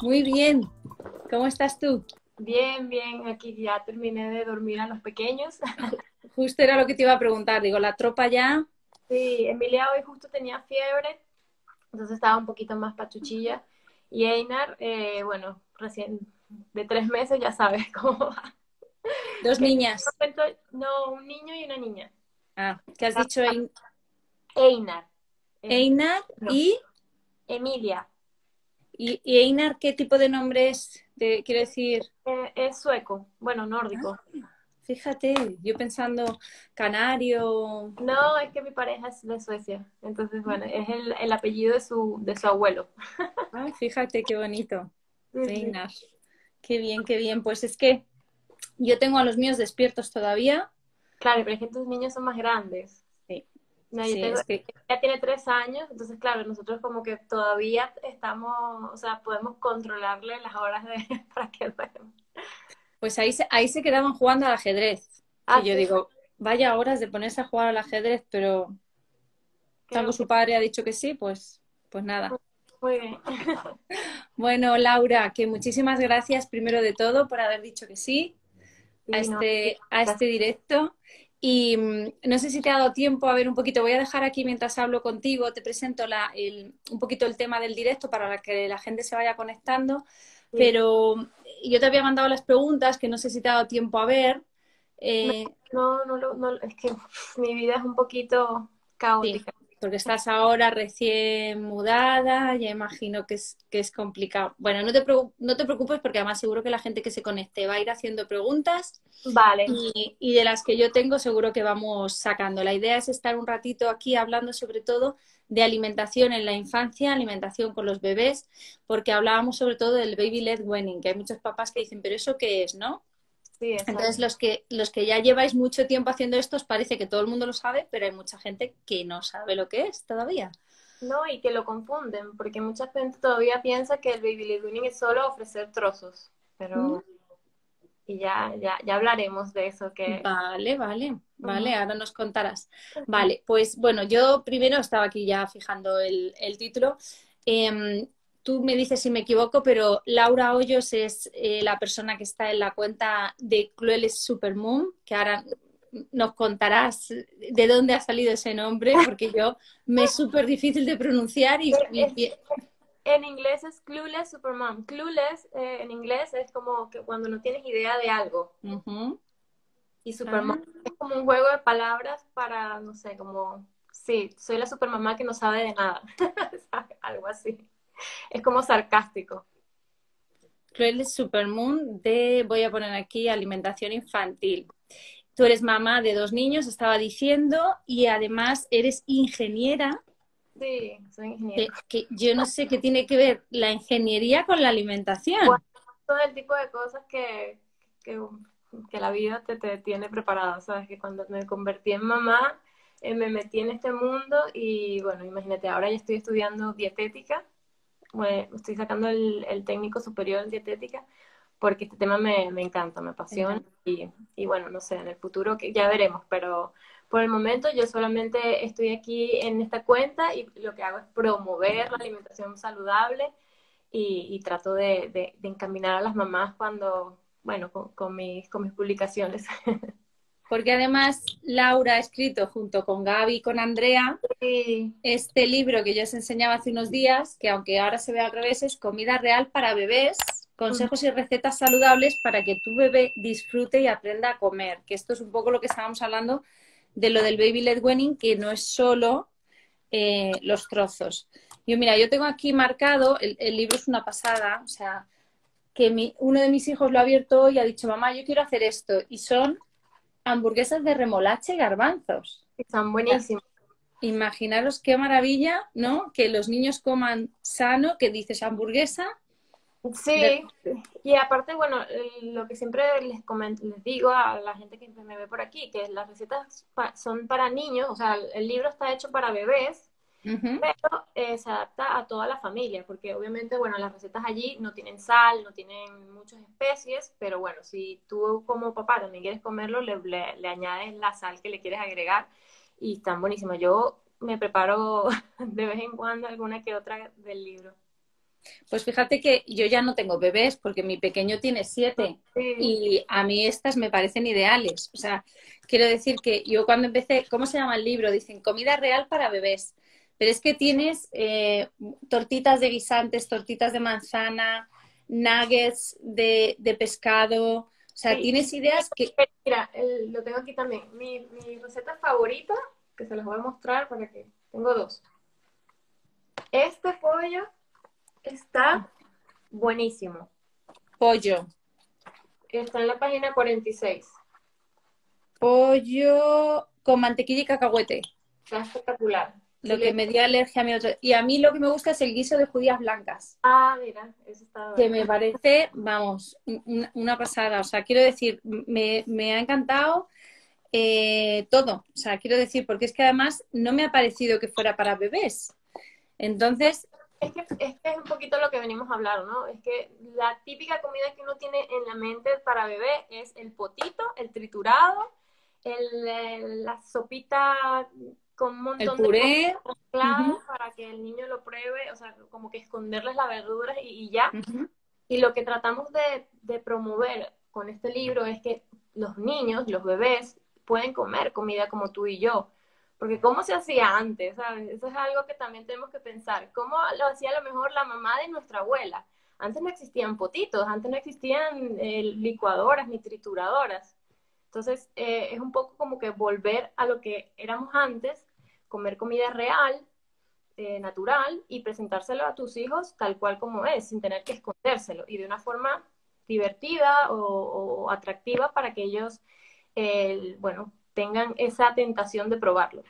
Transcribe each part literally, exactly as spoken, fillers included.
Muy bien. ¿Cómo estás tú? Bien, bien, aquí ya terminé de dormir a los pequeños. Justo era lo que te iba a preguntar. Digo, la tropa ya. Sí, Emilia hoy justo tenía fiebre, entonces estaba un poquito más pachuchilla. Y Einar, eh, bueno, recién de tres meses, ya sabes cómo va. Dos Que en niñas. este momento, no, un niño y una niña. Ah, ¿qué has dicho? Ein- Einar, es, Einar no, y, Emilia, y, y Einar, ¿qué tipo de nombre es? De, quiero decir, eh, es sueco, bueno, ah, nórdico. fíjate, yo pensando canario. No, es que mi pareja es de Suecia, entonces, bueno, es el, el apellido de su, de su abuelo. Ah, fíjate qué bonito. Sí, sí. Einar. Qué bien, qué bien. Pues es que yo tengo a los míos despiertos todavía. Claro, pero es que tus niños son más grandes. Sí, No, yo sí, tengo, es que ya tiene tres años, entonces claro, nosotros como que todavía estamos, o sea, podemos controlarle las horas de para que duerma. pues ahí se, ahí se quedaban jugando al ajedrez. Que Ah, yo sí, digo, vaya horas de ponerse a jugar al ajedrez, pero qué tanto su padre ha dicho que sí, pues, pues nada. muy bien. Bueno, Laura, que muchísimas gracias primero de todo por haber dicho que sí a Sí, no, este, a este directo. Y mm, no sé si te ha dado tiempo a ver un poquito, voy a dejar aquí mientras hablo contigo, te presento la, el- un poquito el tema del directo para que la gente se vaya conectando, sí. pero yo te había mandado las preguntas que no sé si te ha dado tiempo a ver. No, Eh, no, no, lo- no, es que uf, mi vida es un poquito Sí, caótica. porque estás ahora recién mudada, ya imagino que es, que es complicado. Bueno, no te, preo- no te preocupes porque además seguro que la gente que se conecte va a ir haciendo preguntas Vale, y, y de las que yo tengo seguro que vamos sacando. La idea es estar un ratito aquí hablando sobre todo de alimentación en la infancia, alimentación con los bebés, porque hablábamos sobre todo del baby led weaning, que hay muchos papás que dicen, pero ¿eso qué es, no? sí, exacto. Entonces, los que, los que ya lleváis mucho tiempo haciendo esto, os parece que todo el mundo lo sabe, pero hay mucha gente que no sabe lo que es todavía. No, y que lo confunden, porque mucha gente todavía piensa que el baby led weaning es solo ofrecer trozos, Mm, pero y ya, ya, ya hablaremos de eso que Vale, vale, vale, ujú. ahora nos contarás. Vale, pues bueno, yo primero estaba aquí ya fijando el, el título. Em, Tú me dices si me equivoco, pero Laura Hoyos es eh, la persona que está en la cuenta de Crueles Supermoon, que ahora nos contarás de dónde ha salido ese nombre, porque yo me es súper difícil de pronunciar y, Es, y- en inglés es Clueless Supermom. Clueless eh, en inglés es como que cuando no tienes idea de algo. y- ujú. Y Supermom Ah, es como un juego de palabras para, no sé, como, sí, soy la supermamá que no sabe de nada. Algo así. Es como sarcástico. Crueles Supermoon de, voy a poner aquí, alimentación infantil. Tú eres mamá de dos niños, estaba diciendo, y además eres ingeniera, Sí, soy ingeniero. que, que yo no sé qué tiene que ver la ingeniería con la Bueno, alimentación. todo el tipo de cosas que, que, que la vida te, te tiene preparada, ¿sabes? Que cuando me convertí en mamá, eh, me metí en este mundo y bueno, imagínate, ahora ya estoy estudiando dietética. Bueno, estoy sacando el, el técnico superior en dietética porque este tema me, me encanta, me Me apasiona encanta. y, y bueno, no sé, en el futuro que ya veremos, pero por el momento yo solamente estoy aquí en esta cuenta y lo que hago es promover la alimentación saludable y, y trato de, de, de encaminar a las mamás cuando, bueno, con, con mis, con mis publicaciones. Porque además Laura ha escrito junto con Gaby y con Andrea Sí. este libro que yo os enseñaba hace unos días, que aunque ahora se ve al revés, es Comida Real para Bebés, Ujú. consejos y recetas saludables para que tu bebé disfrute y aprenda a comer. Que esto es un poco lo que estábamos hablando de lo del baby led weaning, que no es solo eh, los trozos. Yo, mira, yo tengo aquí marcado, el, el libro es una pasada, o sea, que mi, uno de mis hijos lo ha abierto hoy y ha dicho, mamá, yo quiero hacer esto, y son hamburguesas de remolacha y garbanzos. Están O sea, buenísimos. imaginaros qué maravilla, ¿no? Que los niños coman sano, que dices hamburguesa. De... Sí, y aparte, bueno, el- lo que siempre les comento, les digo a la gente que me ve por aquí, que las recetas pa- son para niños, o sea, el, el libro está hecho para bebés, Ujú. pero eh, se adapta a toda la familia, porque obviamente, bueno, las recetas allí no tienen sal, no tienen muchas especies, pero bueno, si tú como papá también quieres comerlo, le, le, le añades la sal que le quieres agregar y están buenísimas. Yo me preparo de vez en cuando alguna que otra del libro. Pues fíjate que yo ya no tengo bebés porque mi pequeño tiene siete Sí. y a mí estas me parecen ideales. O sea, quiero decir que yo cuando empecé, ¿cómo se llama el libro? Dicen comida real para bebés. Pero es que tienes eh, tortitas de guisantes, tortitas de manzana, nuggets de, de pescado. O sea, Sí, tienes ideas que... mira, el- lo tengo aquí también. Mi, mi receta favorita, que se los voy a mostrar para que... Tengo dos. Este pollo está buenísimo. Pollo. Está en la página cuarenta y seis. Pollo con mantequilla y cacahuete. Está espectacular. Y Lo que le... me dio alergia a mi otro. Y a mí lo que me gusta es el guiso de judías blancas. Ah, mira, eso está Que bueno. me parece, vamos, un- una pasada. O sea, quiero decir, me, me ha encantado eh, todo. O sea, quiero decir, porque es que además no me ha parecido que fuera para bebés. Entonces, Es que, es que es un poquito lo que venimos a hablar, ¿no? Es que la típica comida que uno tiene en la mente para bebé es el potito, el triturado, el, el- la sopita con un el montón de cosas puré. mezcladas Ujú, para que el niño lo pruebe, o sea, como que esconderles las verduras y, y ya. ujú. Y lo que tratamos de, de promover con este libro es que los niños, los bebés, pueden comer comida como tú y yo. Porque cómo se hacía antes, ¿sabes? Eso es algo que también tenemos que pensar. ¿Cómo lo hacía a lo mejor la mamá de nuestra abuela? Antes no existían potitos, antes no existían eh, licuadoras ni trituradoras. Entonces, eh, es un poco como que volver a lo que éramos antes, comer comida real, eh, natural y presentárselo a tus hijos tal cual como es, sin tener que escondérselo y de una forma divertida o, o atractiva para que ellos, eh, bueno, tengan esa tentación de probarlo.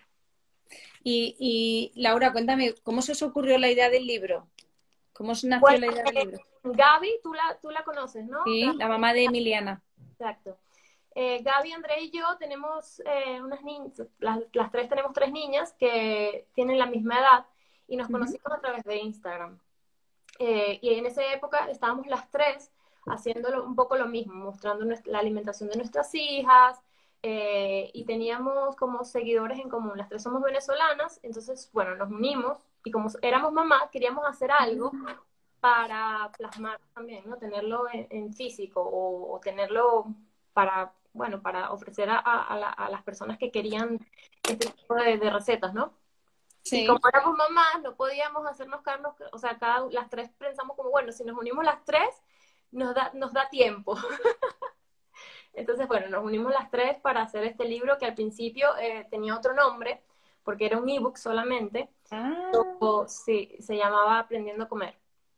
Y, y Laura, cuéntame, ¿cómo se os ocurrió la idea del libro? ¿Cómo os nació Bueno, la idea del eh, libro? Gaby, tú la, tú la conoces, ¿no? Sí, la mamá de Emiliana. Exacto. Eh, Gaby, André y yo tenemos eh, unas niñas, las, las, tres tenemos tres niñas que tienen la misma edad y nos Ujú. conocimos a través de Instagram. Eh, y en esa época estábamos las tres haciendo un poco lo mismo, mostrando la alimentación de nuestras hijas, eh, y teníamos como seguidores en común. Las tres somos venezolanas, entonces, bueno, nos unimos y como éramos mamás, queríamos hacer algo para plasmar también, ¿no? Tenerlo en, en físico o, o, tenerlo para, bueno, para ofrecer a, a, la, a, las personas que querían este tipo de, de recetas, ¿no? Y como Sí. éramos mamás, no podíamos hacernos carnos, o sea, cada, las tres pensamos como, bueno, si nos unimos las tres, nos da, nos da tiempo. Entonces, bueno, nos unimos las tres para hacer este libro que al principio eh, tenía otro nombre, porque era un ebook solamente. Ah, O, sí, se llamaba Aprendiendo a Comer.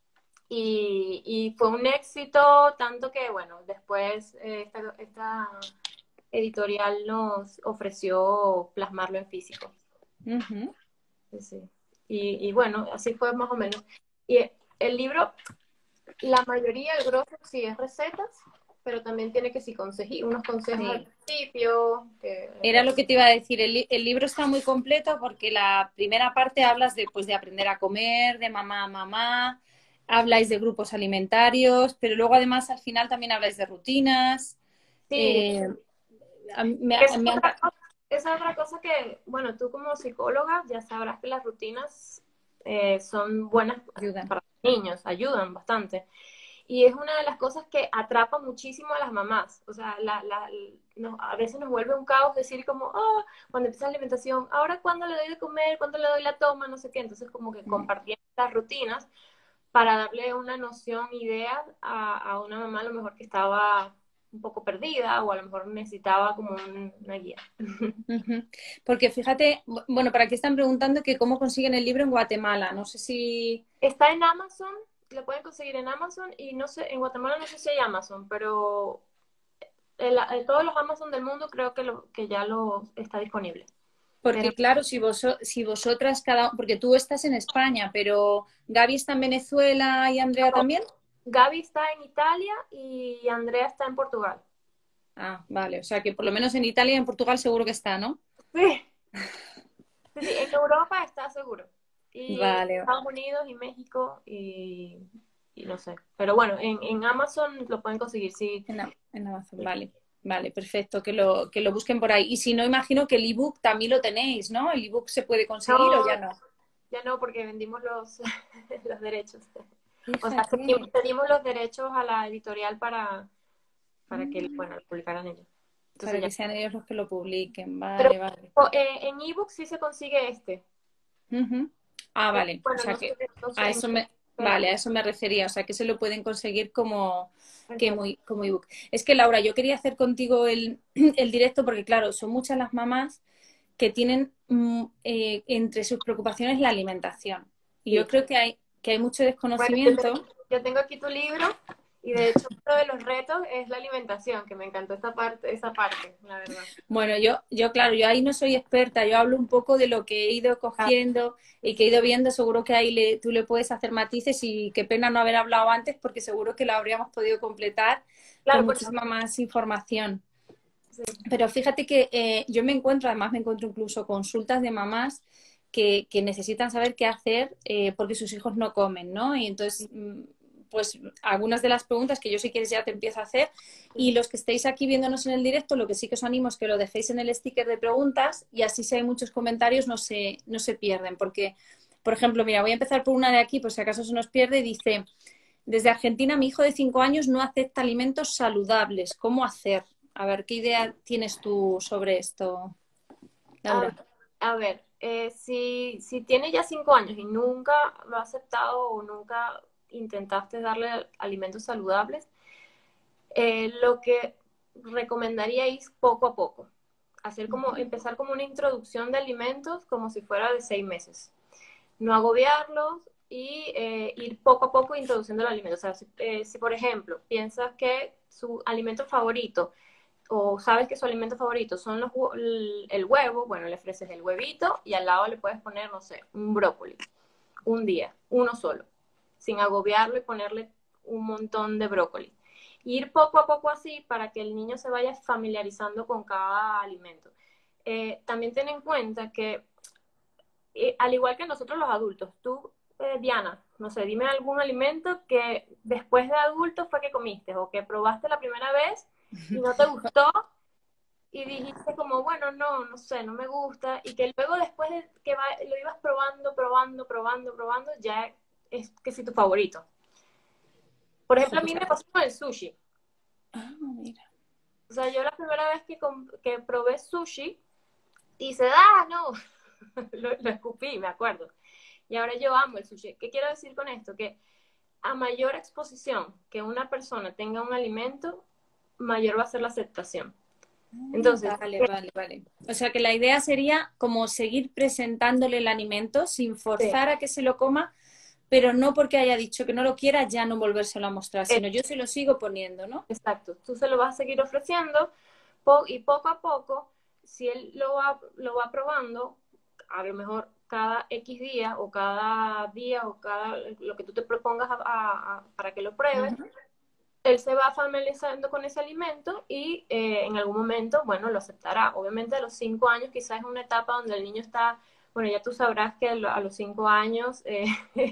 Y, y fue un éxito, tanto que, bueno, después eh, esta, esta editorial nos ofreció plasmarlo en físico. ujú. Sí, sí. Y, y bueno, así fue más o menos. Y el libro, la mayoría, el grosso, sí es recetas, pero también tiene que sí conseji- unos consejos al Sí. principio. Que, Era lo que te iba a decir. El, li- el libro está muy completo porque la primera parte hablas de, pues, de aprender a comer, de mamá a mamá, habláis de grupos alimentarios, pero luego además al final también habláis de rutinas. sí, Eh, a mí me, ha- esa es me ha otra enca- cosa, esa es otra cosa que, bueno, tú como psicóloga ya sabrás que las rutinas eh, son buenas ayuda. para los niños, ayudan bastante. Y es una de las cosas que atrapa muchísimo a las mamás. O sea, la, la, no, a veces nos vuelve un caos decir como, oh, cuando empieza la alimentación, ahora cuándo le doy de comer, cuándo le doy la toma, no sé qué. Entonces como que Mm. compartir las rutinas para darle una noción, idea a, a una mamá a lo mejor que estaba un poco perdida o a lo mejor necesitaba como un, una guía. Ujú. Porque fíjate, bu- bueno, para qué están preguntando que cómo consiguen el libro en Guatemala. No sé si... Está en Amazon, lo pueden conseguir en Amazon y no sé, en Guatemala no sé si hay Amazon, pero en, la, en todos los Amazon del mundo creo que, lo, que ya lo está disponible. Pero Porque claro, si, vos, si vosotras cada... Porque tú estás en España, pero Gaby está en Venezuela y Andrea no, también. Gaby está en Italia y Andrea está en Portugal. Ah, vale. O sea que por lo menos en Italia y en Portugal seguro que está, ¿no? Sí, sí, sí, en Europa está seguro. Y Vale. Estados Unidos y México y, y no sé. Pero bueno, en, en Amazon lo pueden conseguir, sí. En, Am- en Amazon, vale. Vale, perfecto. Que lo, que lo busquen por ahí. Y si no, imagino que el ebook también lo tenéis, ¿no? ¿El ebook se puede conseguir o No, ya no? ya no, porque vendimos los, los derechos. O sea, Fíjate. pedimos, pedimos los derechos a la editorial para, para que, Mm, bueno, lo publicaran ellos. Entonces para ya. que sean ellos los que lo publiquen. Pero Vale, vale. o, eh, en ebook sí se consigue este. Ujú. Ah, Eh, vale. O bueno, sea no sé, que no sé a en eso qué, me, pero vale, a eso me refería. O sea que se lo pueden conseguir como, que exacto. muy, como ebook. Es que Laura, yo quería hacer contigo el, el directo porque, claro, son muchas las mamás que tienen mm, eh, entre sus preocupaciones la alimentación. Y yo Sí. creo que hay, que hay mucho Bueno, yo, te- desconocimiento. yo tengo aquí tu libro y de hecho uno de los retos es la alimentación, que me encantó esta parte, esa parte, la verdad. Bueno, yo, yo, claro, yo ahí no soy experta, yo hablo un poco de lo que he ido Ah, cogiendo sí, y que he sí. ido viendo, seguro que ahí le, tú le puedes hacer matices y qué pena no haber hablado antes porque seguro que lo habríamos podido completar con Claro, porque muchísima más información. sí, Pero fíjate que eh, yo me encuentro, además me encuentro incluso consultas de mamás que, que necesitan saber qué hacer eh, porque sus hijos no comen, ¿no? Y entonces, mm, pues algunas de las preguntas que yo si quieres ya te empiezo a hacer sí. y los que estéis aquí viéndonos en el directo, lo que sí que os animo es que lo dejéis en el sticker de preguntas y así si hay muchos comentarios no se, no se pierden. Porque, por ejemplo, mira, voy a empezar por una de aquí, por si acaso se nos pierde, dice, desde Argentina mi hijo de cinco años no acepta alimentos saludables. ¿Cómo hacer? A ver, ¿qué idea tienes tú sobre esto, A Laura? ver, a ver, eh, si, si tiene ya cinco años y nunca lo ha aceptado o nunca intentaste darle alimentos saludables, eh, lo que recomendaría es poco a poco. Hacer como, empezar como una introducción de alimentos como si fuera de seis meses. No agobiarlos y eh, ir poco a poco introduciendo el alimento. O sea, si, eh, si por ejemplo piensas que su alimento favorito o sabes que su alimento favorito son los, el huevo, bueno, le ofreces el huevito y al lado le puedes poner, no sé, un brócoli, un día, uno solo, sin agobiarlo y ponerle un montón de brócoli. Ir poco a poco así para que el niño se vaya familiarizando con cada alimento. Eh, también ten en cuenta que, eh, al igual que nosotros los adultos, tú, eh, Diana, no sé, dime algún alimento que después de adulto fue que comiste o que probaste la primera vez y no te gustó y dijiste como, bueno, no, no sé, no me gusta, y que luego después de que va, lo ibas probando, probando, probando, probando, ya es que sí tu favorito. Por Jo, ejemplo, a pues, mí me pasó con el sushi. ah, mira. O sea, yo la primera vez que, que probé sushi, hice, ah, no, lo, lo escupí, me acuerdo. Y ahora yo amo el sushi. ¿Qué quiero decir con esto? Que a mayor exposición que una persona tenga a un alimento, mayor va a ser la aceptación. Entonces, Vale, vale, vale. O sea que la idea sería como seguir presentándole el alimento sin sí, forzar a que se lo coma, pero no porque haya dicho que no lo quiera ya no volvérselo a mostrar, eh, sino yo se lo sigo poniendo, ¿no? exacto. Tú se lo vas a seguir ofreciendo po y poco a poco, si él lo va, lo va probando, a lo mejor cada X día o cada día o cada lo que tú te propongas a, a, a, para que lo pruebes, Ujú. él se va familiarizando con ese alimento y eh, en algún momento, bueno, lo aceptará. Obviamente a los cinco años quizás es una etapa donde el niño está, bueno, ya tú sabrás que a los cinco años eh,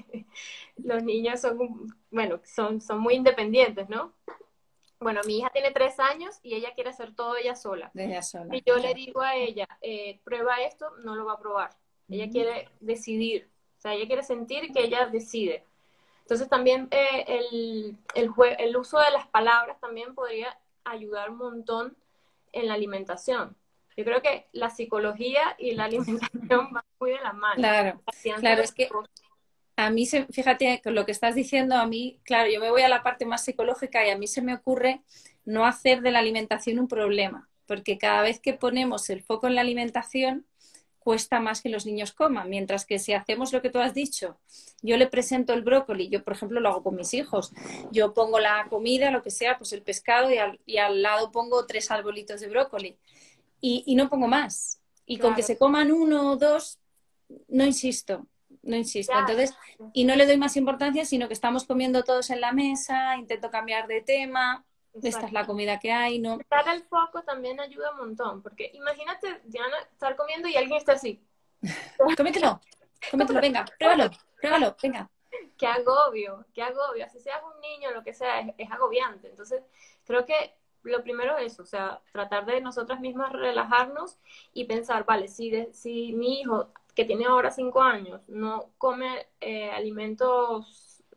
los niños son, bueno, son, son muy independientes, ¿no? Bueno, mi hija tiene tres años y ella quiere hacer todo ella sola. De ella Si sola, yo le claro. digo a ella, eh, prueba esto, no lo va a probar. Ella Mm. quiere decidir, o sea, ella quiere sentir que ella decide. Entonces también eh, el, el, el, uso de las palabras también podría ayudar un montón en la alimentación. Yo creo que la psicología y la alimentación van muy de la mano. Claro, La crianza claro, de es que los... a mí, se, fíjate, con lo que estás diciendo, a mí, claro, yo me voy a la parte más psicológica y a mí se me ocurre no hacer de la alimentación un problema, porque cada vez que ponemos el foco en la alimentación, cuesta más que los niños coman, mientras que si hacemos lo que tú has dicho, yo le presento el brócoli, yo por ejemplo lo hago con mis hijos, yo pongo la comida, lo que sea, pues el pescado y al, y al lado pongo tres arbolitos de brócoli y, y no pongo más. Y con que Claro, se coman uno o dos, no insisto, no insisto. ya, Entonces, y no le doy más importancia, sino que estamos comiendo todos en la mesa, intento cambiar de tema, esta es exacto. la comida que hay, ¿no? Dar el foco también ayuda un montón, porque imagínate, Diana, estar comiendo y alguien está así. Cómetelo, cómetelo, Cómetelo, venga, cómetelo. pruébalo, pruébalo, venga. Qué agobio, qué agobio. Así seas un niño, lo que sea, es, es agobiante. Entonces, creo que lo primero es eso, o sea, tratar de nosotras mismas relajarnos y pensar, vale, si, de, si mi hijo, que tiene ahora cinco años, no come eh, alimentos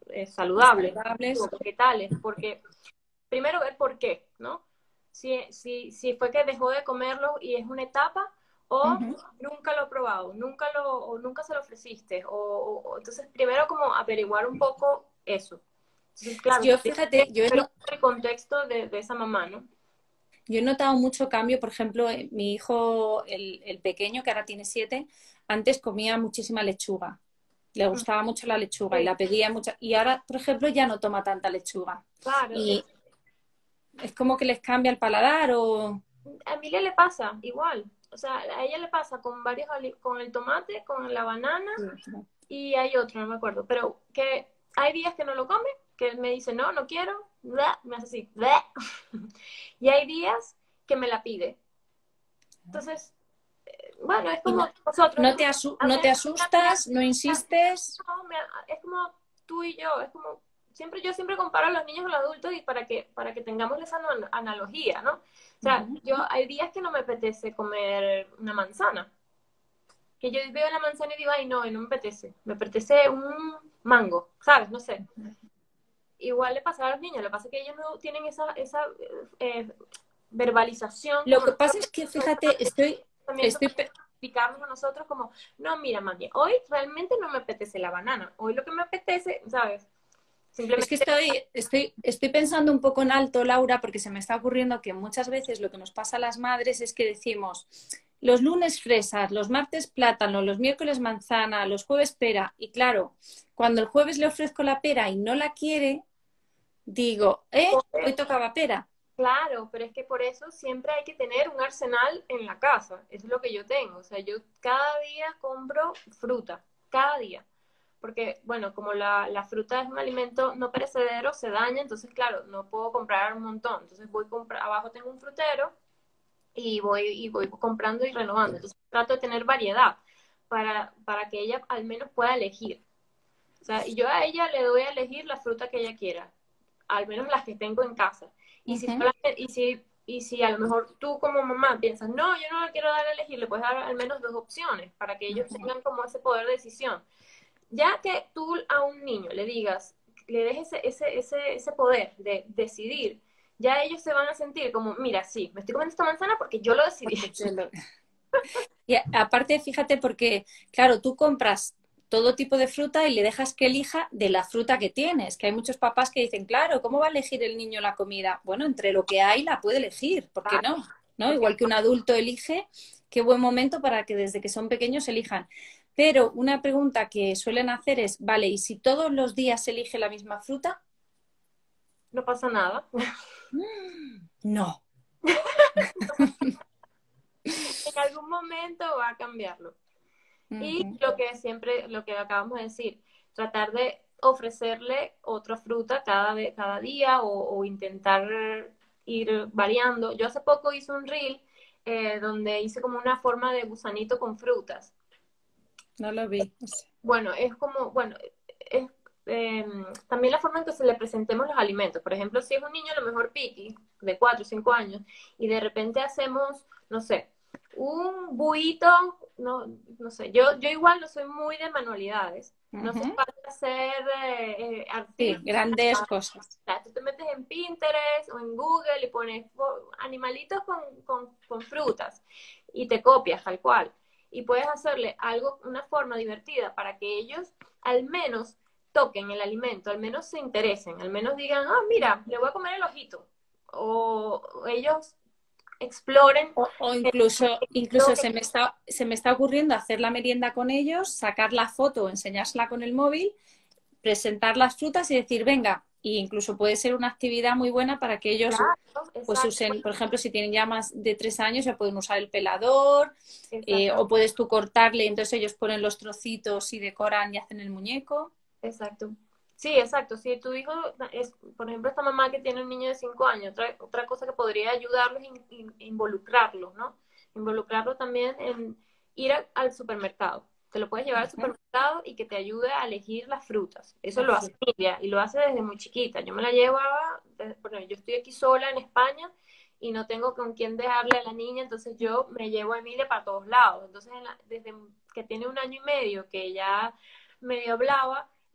eh, saludables, saludables. vegetales, porque primero ver por qué, ¿no? Si, si, si fue que dejó de comerlo y es una etapa, o Ujú. nunca lo he probado, nunca lo, o nunca se lo ofreciste, o, o- o- entonces primero como averiguar un poco eso. Entonces, claro, Yo, tienes que fíjate, yo he, ver no- el contexto de, de esa mamá, ¿no? yo he notado mucho cambio, por ejemplo, eh, mi hijo, el, el pequeño, que ahora tiene siete, antes comía muchísima lechuga. Le gustaba mucho la lechuga y Sí, la pedía mucho. Y ahora, por ejemplo, ya no toma tanta lechuga. claro, es, Y es como que les cambia el paladar o... a Emilia le pasa igual, o sea, a ella le pasa con varios, ali- con el tomate, con la banana, y hay otro, no me acuerdo, pero que hay días que no lo come, que él me dice, no, no quiero, bla, me hace así, bla. Y hay días que me la pide. Entonces, bueno, es Y como no, nosotros, es no te, como, asu- a no mí- te asustas, no insistes. no, me- es como tú y yo, es como, siempre yo siempre comparo a los niños con los adultos y para que, para que tengamos esa ana- analogía, ¿no? O sea, Ujú. yo hay días que no me apetece comer una manzana, que yo veo la manzana y digo, ay, no, no me apetece, me apetece un mango, ¿sabes? No sé. Igual le pasa a los niños, lo que pasa es que ellos no tienen esa, esa eh, verbalización Lo como que pasa nosotros, es que, fíjate, estoy, también estoy, pe- explicarnos a nosotros como, no, mira, mami, hoy realmente no me apetece la banana, hoy lo que me apetece, ¿sabes? es que Simplemente, estoy, estoy, estoy pensando un poco en alto, Laura, porque se me está ocurriendo que muchas veces lo que nos pasa a las madres es que decimos, los lunes fresas, los martes plátano, los miércoles manzana, los jueves pera. Y claro, cuando el jueves le ofrezco la pera y no la quiere, digo, ¿eh? Hoy tocaba pera. claro, pero es que por eso siempre hay que tener un arsenal en la casa, eso es lo que yo tengo, o sea, yo cada día compro fruta, cada día. Porque, bueno, como la, la fruta es un alimento no perecedero, se daña, entonces, claro, no puedo comprar un montón. Entonces voy a comprar, abajo tengo un frutero y voy, y voy comprando y renovando. Entonces trato de tener variedad para, para que ella al menos pueda elegir. O sea, y yo a ella le doy a elegir la fruta que ella quiera, al menos las que tengo en casa. Y si, Ujú. solamente, y si, y si a lo mejor tú como mamá piensas, no, yo no le quiero dar a elegir, le puedes dar al menos dos opciones para que ellos tengan como ese poder de decisión. Ya que tú a un niño le digas, le des ese, ese, ese, ese poder de decidir, ya ellos se van a sentir como, mira, sí, me estoy comiendo esta manzana porque yo lo decidí. Porque yo lo- Y a- aparte, fíjate, porque, claro, tú compras todo tipo de fruta y le dejas que elija de la fruta que tienes, que hay muchos papás que dicen, claro, ¿cómo va a elegir el niño la comida? Bueno, entre lo que hay la puede elegir, ¿por qué no? ¿No? Porque, Igual que un adulto elige, qué buen momento para que desde que son pequeños elijan. Pero una pregunta que suelen hacer es, vale, ¿y si todos los días se elige la misma fruta? no pasa nada. No. En algún momento va a cambiarlo. Y Ujú. lo que siempre, lo que acabamos de decir, tratar de ofrecerle otra fruta cada, vez- cada día o, o intentar ir variando. Yo hace poco hice un reel eh, donde hice como una forma de gusanito con frutas. No lo vi. Bueno, es como, bueno, es eh, también la forma en que se le presentemos los alimentos. Por ejemplo, si es un niño a lo mejor piqui, de cuatro o cinco años, y de repente hacemos, no sé, un buito, no, no sé, yo, yo igual no soy muy de manualidades. No hace Ujú. falta hacer eh, eh, Sí, artistas. grandes cosas. Tú te metes en Pinterest o en Google y pones oh, animalitos con, con, con frutas y te copias tal cual. Y puedes hacerle algo, una forma divertida para que ellos al menos toquen el alimento, al menos se interesen, al menos digan, ah, mira, le voy a comer el ojito. O, o ellos exploren O, o el, incluso, lo incluso que, se me está, se me está ocurriendo hacer la merienda con ellos, sacar la foto, enseñársela con el móvil, presentar las frutas y decir, venga, y incluso puede ser una actividad muy buena para que ellos claro, pues exacto, usen, por ejemplo, si tienen ya más de tres años, ya pueden usar el pelador, eh, exacto, o puedes tú cortarle, entonces ellos ponen los trocitos y decoran y hacen el muñeco. exacto. Sí, exacto. Si tu hijo es, por ejemplo, esta mamá que tiene un niño de cinco años, otra, otra cosa que podría ayudarlos es in- in- involucrarlos, ¿no? Involucrarlo también en ir a- al supermercado. Te lo puedes llevar al Ujú. supermercado y que te ayude a elegir las frutas. Eso La lo hace fruta. ella y lo hace desde muy chiquita. Yo me la llevaba, desde- bueno, yo estoy aquí sola en España y no tengo con quién dejarle a la niña, entonces yo me llevo a Emilia para todos lados. Entonces, en la- desde que tiene un año y medio, que ya medio hablaba,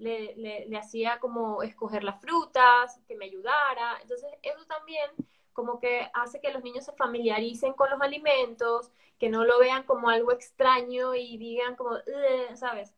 le, le, le hacía como escoger las frutas, que me ayudara. Entonces, eso también como que hace que los niños se familiaricen con los alimentos, que no lo vean como algo extraño y digan como, ¿sabes?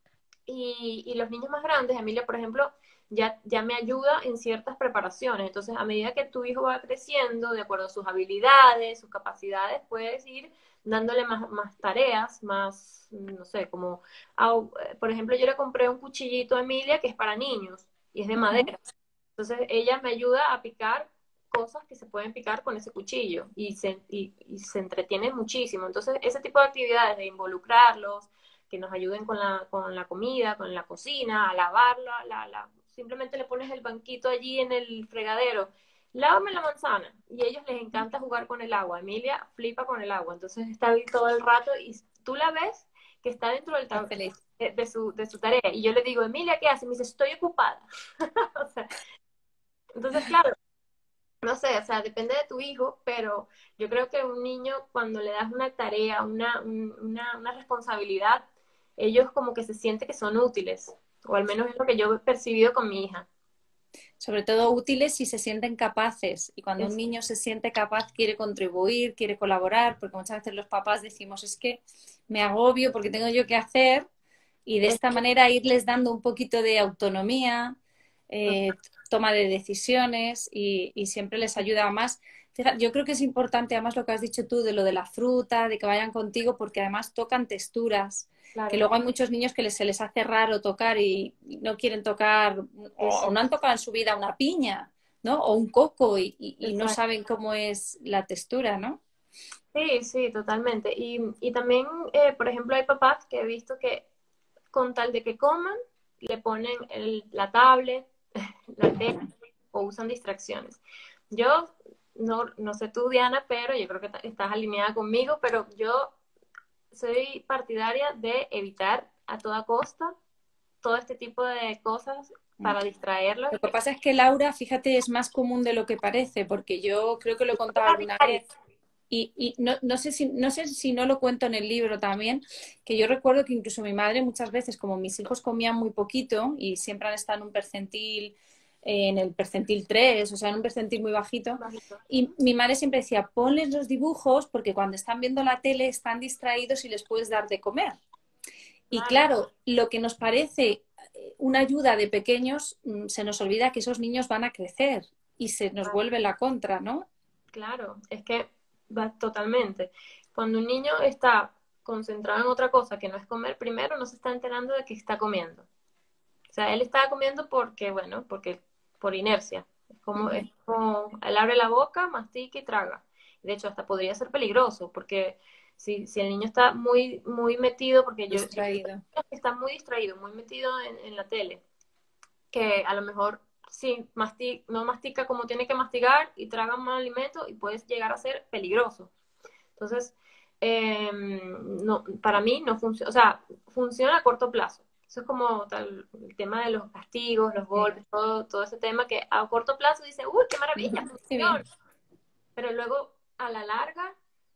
Y, y los niños más grandes, Emilia, por ejemplo, ya, ya me ayuda en ciertas preparaciones. Entonces, a medida que tu hijo va creciendo, de acuerdo a sus habilidades, sus capacidades, puedes ir dándole más, más tareas, más, no sé, como, au- por ejemplo, yo le compré un cuchillito a Emilia que es para niños y es de Ujú. madera. Entonces, ella me ayuda a picar cosas que se pueden picar con ese cuchillo y se, y, y se entretiene muchísimo. Entonces, ese tipo de actividades de involucrarlos, que nos ayuden con la, con la comida, con la cocina, a lavarla, la, la, simplemente le pones el banquito allí en el fregadero, lávame la manzana, y a ellos les encanta jugar con el agua. Emilia flipa con el agua, entonces está ahí todo el rato y tú la ves que está dentro del Está feliz. de, de, su, de su tarea. Y yo le digo, Emilia, ¿qué hace? Me dice, estoy ocupada. O sea, entonces, claro, no sé, o sea, depende de tu hijo, pero yo creo que un niño cuando le das una tarea, una, una, una responsabilidad, ellos como que se siente que son útiles, o al menos es lo que yo he percibido con mi hija. Sobre todo útiles si se sienten capaces. Y cuando un Es, niño se siente capaz, quiere contribuir, quiere colaborar, porque muchas veces los papás decimos, es que me agobio porque tengo yo que hacer, y de es, esta manera irles dando un poquito de autonomía, eh, toma de decisiones y, y siempre les ayuda más. Fíjate, yo creo que es importante además lo que has dicho tú de lo de la fruta, de que vayan contigo, porque además tocan texturas, que claro, luego hay muchos niños que les, se les hace raro tocar y, y no quieren tocar, sí, o, o, sí, no han tocado en su vida una piña, ¿no? O un coco y, y, y no exacto. saben cómo es la textura, ¿no? Sí, sí, totalmente. Y, y también, eh, por ejemplo, hay papás que he visto que con tal de que coman, le ponen el, la tablet, la tele o usan distracciones. Yo no, no sé tú, Diana, pero yo creo que estás alineada conmigo, pero yo soy partidaria de evitar a toda costa todo este tipo de cosas para distraerlos Lo y que que pasa es que Laura, fíjate, es más común de lo que parece, porque yo creo que lo he contado alguna vez y, y no, no, sé si, no sé si no lo cuento en el libro también, que yo recuerdo que incluso mi madre muchas veces, como mis hijos comían muy poquito y siempre han estado en un percentil, eh, en el percentil tres, o sea, en un percentil muy bajito, bajito. y mi madre siempre decía, ponles los dibujos porque cuando están viendo la tele están distraídos y les puedes dar de comer. Y Claro, claro, lo que nos parece una ayuda de pequeños, mm, se nos olvida que esos niños van a crecer y se nos vuelve la contra, ¿no? claro, es que va totalmente. Cuando un niño está concentrado en otra cosa que no es comer, primero no se está enterando de que está comiendo. O sea, él estaba comiendo porque, bueno, porque por inercia. Es como, es Ujú. como él abre la boca, mastica y traga. De hecho, hasta podría ser peligroso, porque si, si el niño está muy, muy metido, porque yo, yo Distraído. está muy distraído, muy metido en, en la tele, que a lo mejor sí masti no mastica como tiene que masticar y traga mal alimento y puede llegar a ser peligroso. Entonces, eh, no, para mí no funciona, o sea, funciona a corto plazo. Eso es como tal, el tema de los castigos, los Sí. golpes, todo, todo ese tema que a corto plazo dice, uy, qué maravilla, Ujú. Qué funciona. bien. Pero luego, a la larga,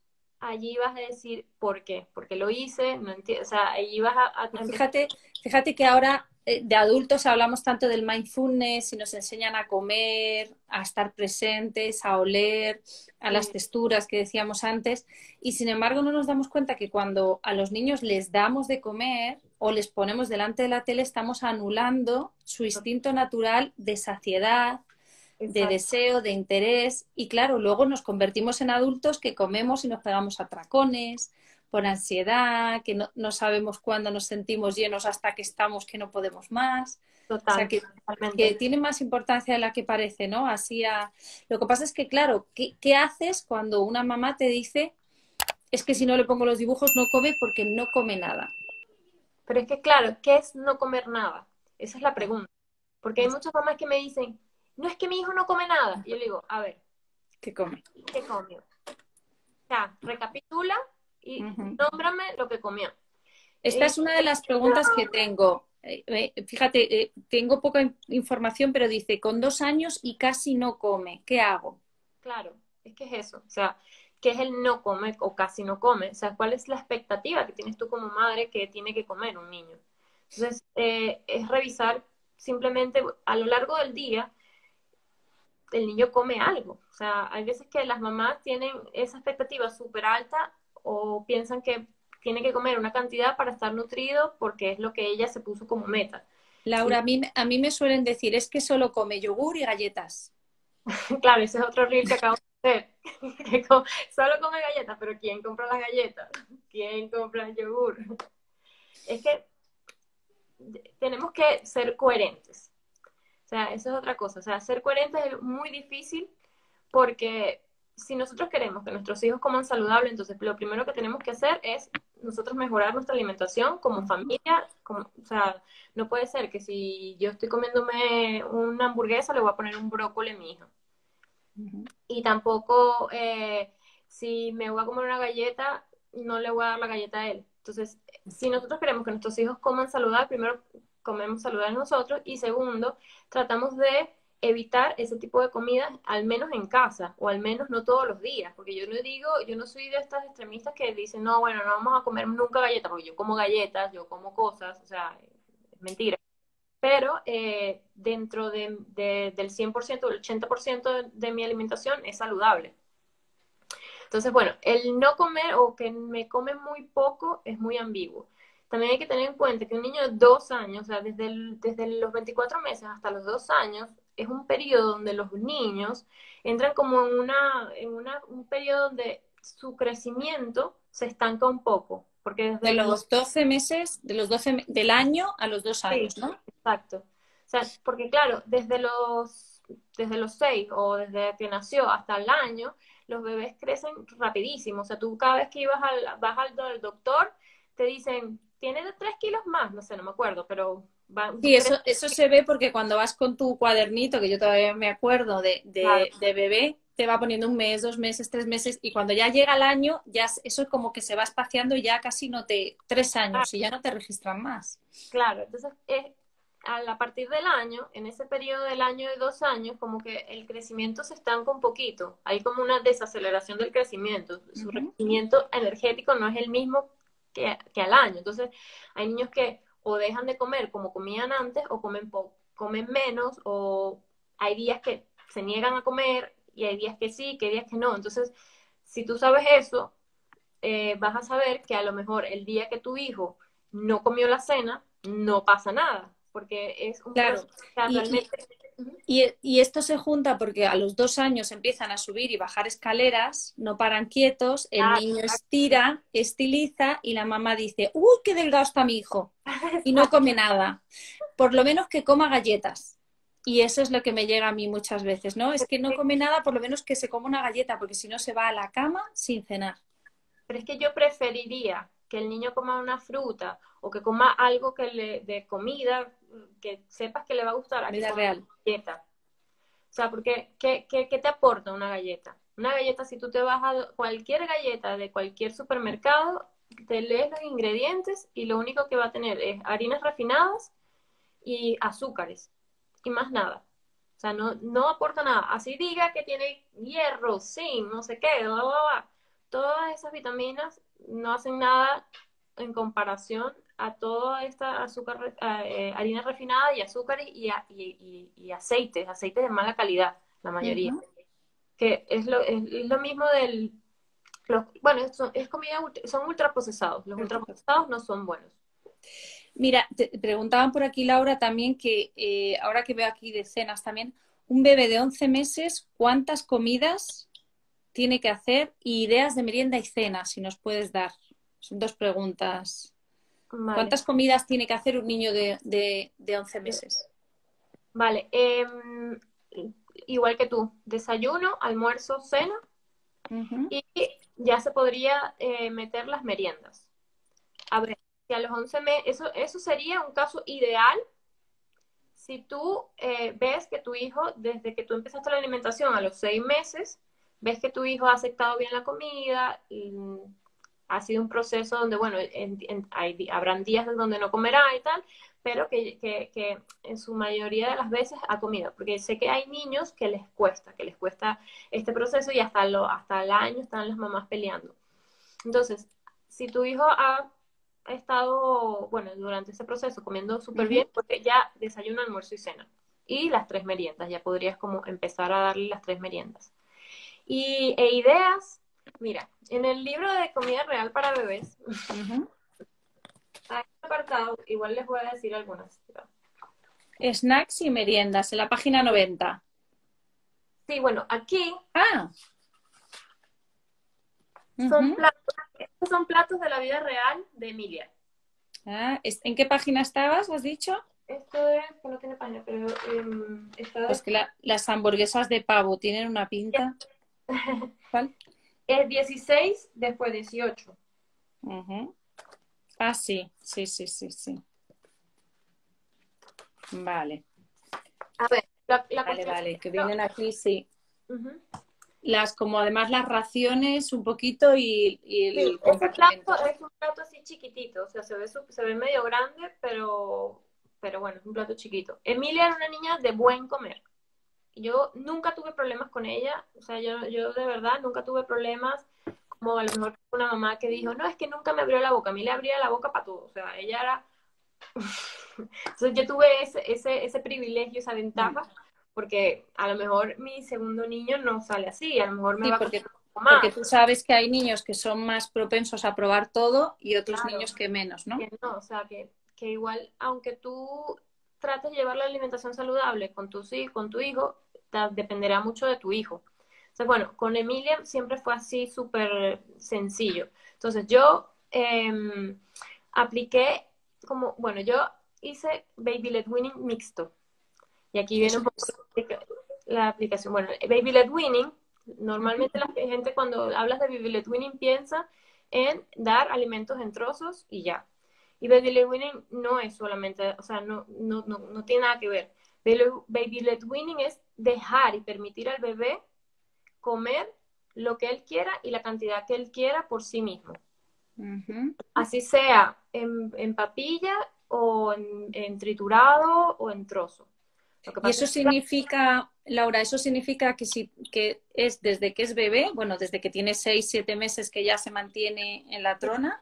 allí vas a decir, ¿por qué? Porque lo hice, no entiendo, o sea, allí vas a, a, a empezar. Fíjate, fíjate que ahora eh, de adultos hablamos tanto del mindfulness y nos enseñan a comer, a estar presentes, a oler, a las Sí, texturas que decíamos antes, y sin embargo no nos damos cuenta que cuando a los niños les damos de comer o les ponemos delante de la tele, estamos anulando su instinto natural de saciedad, de exacto, deseo, de interés, y claro, luego nos convertimos en adultos que comemos y nos pegamos atracones por ansiedad, que no, no sabemos cuándo nos sentimos llenos hasta que estamos que no podemos más. O sea, total, que, que totalmente. tiene más importancia de la que parece, ¿no? Así a... Lo que pasa es que, claro, ¿qué, ¿qué haces cuando una mamá te dice, es que si no le pongo los dibujos no come porque no come nada? Pero es que, claro, ¿qué es no comer nada? Esa es la Ya, pregunta. Porque hay muchas mamás que me dicen, no es que mi hijo no come nada. Y yo le digo, a ver, ¿qué come? ¿qué comió? O sea, recapitula y Ujú. nómbrame lo que comió. Esta Y, es una de las preguntas que tengo. Eh, eh, fíjate, eh, tengo poca in- información, pero dice, con dos años y casi no come, ¿qué hago? claro, es que es eso. O sea, ¿qué es el no come o casi no come? O sea, ¿cuál es la expectativa que tienes tú como madre que tiene que comer un niño? Entonces, eh, es revisar simplemente a lo largo del día, el niño come algo. O sea, hay veces que las mamás tienen esa expectativa súper alta o piensan que tiene que comer una cantidad para estar nutrido porque es lo que ella se puso como meta. Laura, Y a mí, a mí me suelen decir, es que solo come yogur y galletas. claro, ese es otro reel que acabo de hacer, que co- solo come galletas, pero ¿quién compra las galletas? ¿Quién compra el yogur? Es que tenemos que ser coherentes. O sea, eso es otra cosa. O sea, ser coherentes es muy difícil porque si nosotros queremos que nuestros hijos coman saludable, entonces lo primero que tenemos que hacer es nosotros mejorar nuestra alimentación como familia. Como, o sea, no puede ser que si yo estoy comiéndome una hamburguesa, le voy a poner un brócoli a mi hijo. Ujú. Y tampoco, eh, si me voy a comer una galleta, no le voy a dar la galleta a él. Entonces, si nosotros queremos que nuestros hijos coman saludable, primero comemos saludable nosotros y segundo, tratamos de evitar ese tipo de comidas, al menos en casa, o al menos no todos los días, porque yo no digo, yo no soy de estas extremistas que dicen, no, bueno, no vamos a comer nunca galletas, porque yo como galletas, yo como cosas, o sea, es mentira. Pero eh, dentro de, de, del cien por ciento, el ochenta por ciento de, de mi alimentación es saludable. Entonces, bueno, el no comer o que me come muy poco es muy ambiguo. También hay que tener en cuenta que un niño de dos años, o sea, desde, el, desde los veinticuatro meses hasta los dos años, es un periodo donde los niños entran como en, una, en una, un periodo donde su crecimiento se estanca un poco, porque desde De los los doce meses, de los doce me- del año a los dos sí, años, ¿no? exacto. O sea, porque claro, desde los, desde los seis o desde que nació hasta el año, los bebés crecen rapidísimo. O sea, tú cada vez que ibas al, vas al, al doctor, te dicen, tiene tres kilos más, no sé, no me acuerdo, pero van, Sí, eso, crecen. eso se ve porque cuando vas con tu cuadernito, que yo todavía me acuerdo de, Claro, de, de bebé, te va poniendo un mes, dos meses, tres meses, y cuando ya llega el año, ya es- eso como que se va espaciando y ya casi no te, tres años y ya no te registran más. claro. Entonces, es, a, a partir del año, en ese periodo del año de dos años, como que el crecimiento se estanca un poquito. Hay como una desaceleración del crecimiento. Su Ujú. rendimiento energético no es el mismo que, que al año. Entonces, hay niños que o dejan de comer como comían antes, o comen, po comen menos, o hay días que se niegan a comer, y hay días que sí, que hay días que no. Entonces, si tú sabes eso, eh, vas a saber que a lo mejor el día que tu hijo no comió la cena, no pasa nada, porque es un Claro. proceso que Y, y, realmente... y, y esto se junta porque a los dos años empiezan a subir y bajar escaleras, no paran quietos, el Ah, niño exacto. estira, estiliza y la mamá dice, ¡uy, qué delgado está mi hijo! Y no come nada. Por lo menos que coma galletas. Y eso es lo que me llega a mí muchas veces, ¿no? Es que no come nada, por lo menos que se coma una galleta, porque si no se va a la cama sin cenar. Pero es que yo preferiría que el niño coma una fruta o que coma algo que le, de comida que sepas que le va a gustar a que Vida coma una real. galleta. O sea, porque ¿qué, qué, qué te aporta una galleta? Una galleta, si tú te vas a cualquier galleta de cualquier supermercado, te lees los ingredientes y lo único que va a tener es harinas refinadas y azúcares y más nada. O sea, no, no aporta nada. Así diga que tiene hierro, zinc, no sé qué, bla, bla, bla. Todas esas vitaminas no hacen nada en comparación a toda esta azúcar, eh, harina refinada y azúcares y, y, y, y, aceites, aceites de mala calidad, la mayoría. Ujú. Que es lo, es, es lo mismo del... Los, bueno, es, es comida, son ultraprocesados. Los ultraprocesados no son buenos. Mira, te preguntaban por aquí, Laura, también que eh, ahora que veo aquí de cenas también, un bebé de once meses, ¿cuántas comidas tiene que hacer? Y ideas de merienda y cena, si nos puedes dar. Son dos preguntas. Vale. ¿Cuántas comidas tiene que hacer un niño de, de, de once meses? Vale. Eh, igual que tú, desayuno, almuerzo, cena Ujú. y ya se podría eh, meter las meriendas. A ver, si a los once meses, eso, eso sería un caso ideal si tú eh, ves que tu hijo, desde que tú empezaste la alimentación a los seis meses, ves que tu hijo ha aceptado bien la comida, y ha sido un proceso donde, bueno, en, en, hay, habrán días donde no comerá y tal, pero que, que, que, en su mayoría de las veces ha comido, porque sé que hay niños que les cuesta, que les cuesta este proceso y hasta, lo, hasta el año están las mamás peleando. Entonces, si tu hijo ha he estado, bueno, durante ese proceso comiendo súper Ujú. bien porque ya desayuno, almuerzo y cena. Y las tres meriendas, ya podrías como empezar a darle las tres meriendas. Y e ideas, mira, en el libro de comida real para bebés, Ujú. hay un apartado, igual les voy a decir algunas. Snacks y meriendas, en la página noventa. Sí, bueno, aquí Ah, son ujú. platos, estos son platos de la vida real de Emilia. Ah, es- ¿en qué página estabas, has dicho? Esto es, que no tiene página, pero um, está Pues de... que la- las hamburguesas de pavo tienen una pinta. ¿Cuál? Es dieciséis, después dieciocho. Ujú. Ah, sí, sí, sí, sí, sí. Vale, A ver, la, la vale, cuestión es vale, que que no, vienen aquí, sí. ujú. Las, como además las raciones un poquito y, y Sí, el ese plato complemento. es un plato así chiquitito, o sea, se ve, su- se ve medio grande, pero, pero bueno, es un plato chiquito. Emilia era una niña de buen comer. Yo nunca tuve problemas con ella, o sea, yo, yo de verdad nunca tuve problemas, como a lo mejor una mamá que dijo, no, es que nunca me abrió la boca, a mí le abría la boca para todo, o sea, ella era... Entonces yo tuve ese, ese, ese privilegio, esa Mm. ventaja, porque a lo mejor mi segundo niño no sale así, a lo mejor me Sí, va a porque, costar un poco porque más, tú sabes que hay niños que son más propensos a probar todo y otros claro, niños que menos, ¿no? que no, o sea, que, que igual, aunque tú trates de llevar la alimentación saludable con tu, sí, con tu hijo, ta- dependerá mucho de tu hijo. Entonces, bueno, con Emilia siempre fue así súper sencillo. Entonces, yo eh, apliqué como, bueno, yo hice Baby Led Winning mixto. Y aquí viene Eso un poco es. la aplicación. Bueno, Baby Led Winning, Ujú. normalmente la gente cuando hablas de Baby Led Winning piensa en dar alimentos en trozos y ya. Y Baby Led Winning no es solamente, o sea, no, no, no, no tiene nada que ver. Baby Led Winning es dejar y permitir al bebé comer lo que él quiera y la cantidad que él quiera por sí mismo. Ujú. Así sea en, en papilla o en, en triturado o en trozo. Lo que Y pasa eso es que significa, Laura, eso significa que si que es desde que es bebé, bueno, desde que tiene seis, siete meses que ya se mantiene en la trona,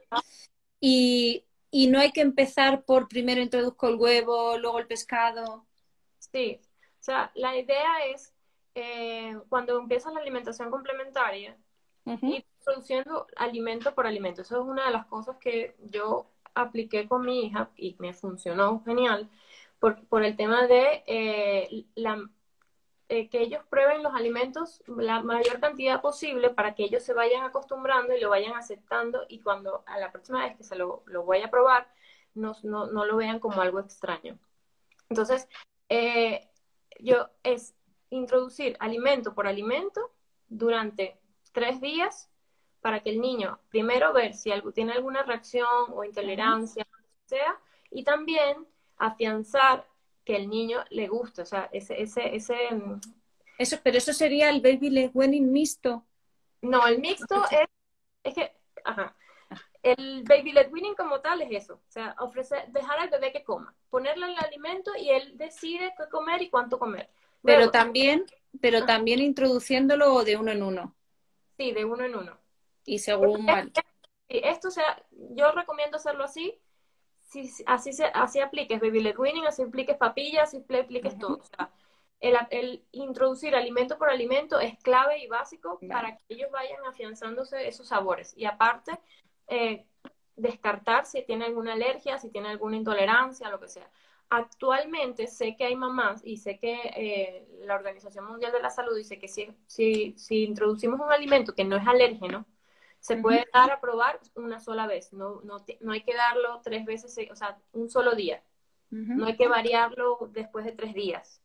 y, y no hay que empezar por primero introduzco el huevo, luego el pescado. sí, o sea, la idea es eh, cuando empiezas la alimentación complementaria, Ujú. ir produciendo alimento por alimento. Eso es una de las cosas que yo apliqué con mi hija y me funcionó genial por, por el tema de eh, la, eh, que ellos prueben los alimentos la mayor cantidad posible para que ellos se vayan acostumbrando y lo vayan aceptando y cuando a la próxima vez que se lo, lo voy a probar, no, no, no lo vean como algo extraño. Entonces, eh, yo es introducir alimento por alimento durante tres días para que el niño, primero ver si algo, tiene alguna reacción o Ujú. intolerancia, sea, y también afianzar que el niño le guste, o sea, ese, ese, ese, mm, Eso, pero eso sería el baby leg weaning mixto. no, el mixto es, es que, ajá, el baby led weaning como tal es eso, o sea, ofrecer, dejar al bebé que coma, ponerle el alimento y él decide qué comer y cuánto comer. Pero Luego, también, pero ajá, también introduciéndolo de uno en uno. sí, de uno en uno. Y según, vale. Sí, esto, o sea, yo recomiendo hacerlo así, si, si- así, se, así apliques baby led weaning, así apliques papillas, así apliques todo. Ujú. O sea, el, el introducir alimento por alimento es clave y básico Vale. para que ellos vayan afianzándose esos sabores. Y aparte, eh, descartar si tiene alguna alergia, si tiene alguna intolerancia, lo que sea. Actualmente sé que hay mamás y sé que eh, la Organización Mundial de la Salud dice que si, si, si introducimos un alimento que no es alérgeno, se Ujú. puede dar a probar una sola vez, no, no, no hay que darlo tres veces, o sea, un solo día, no Ujú. hay que variarlo después de tres días.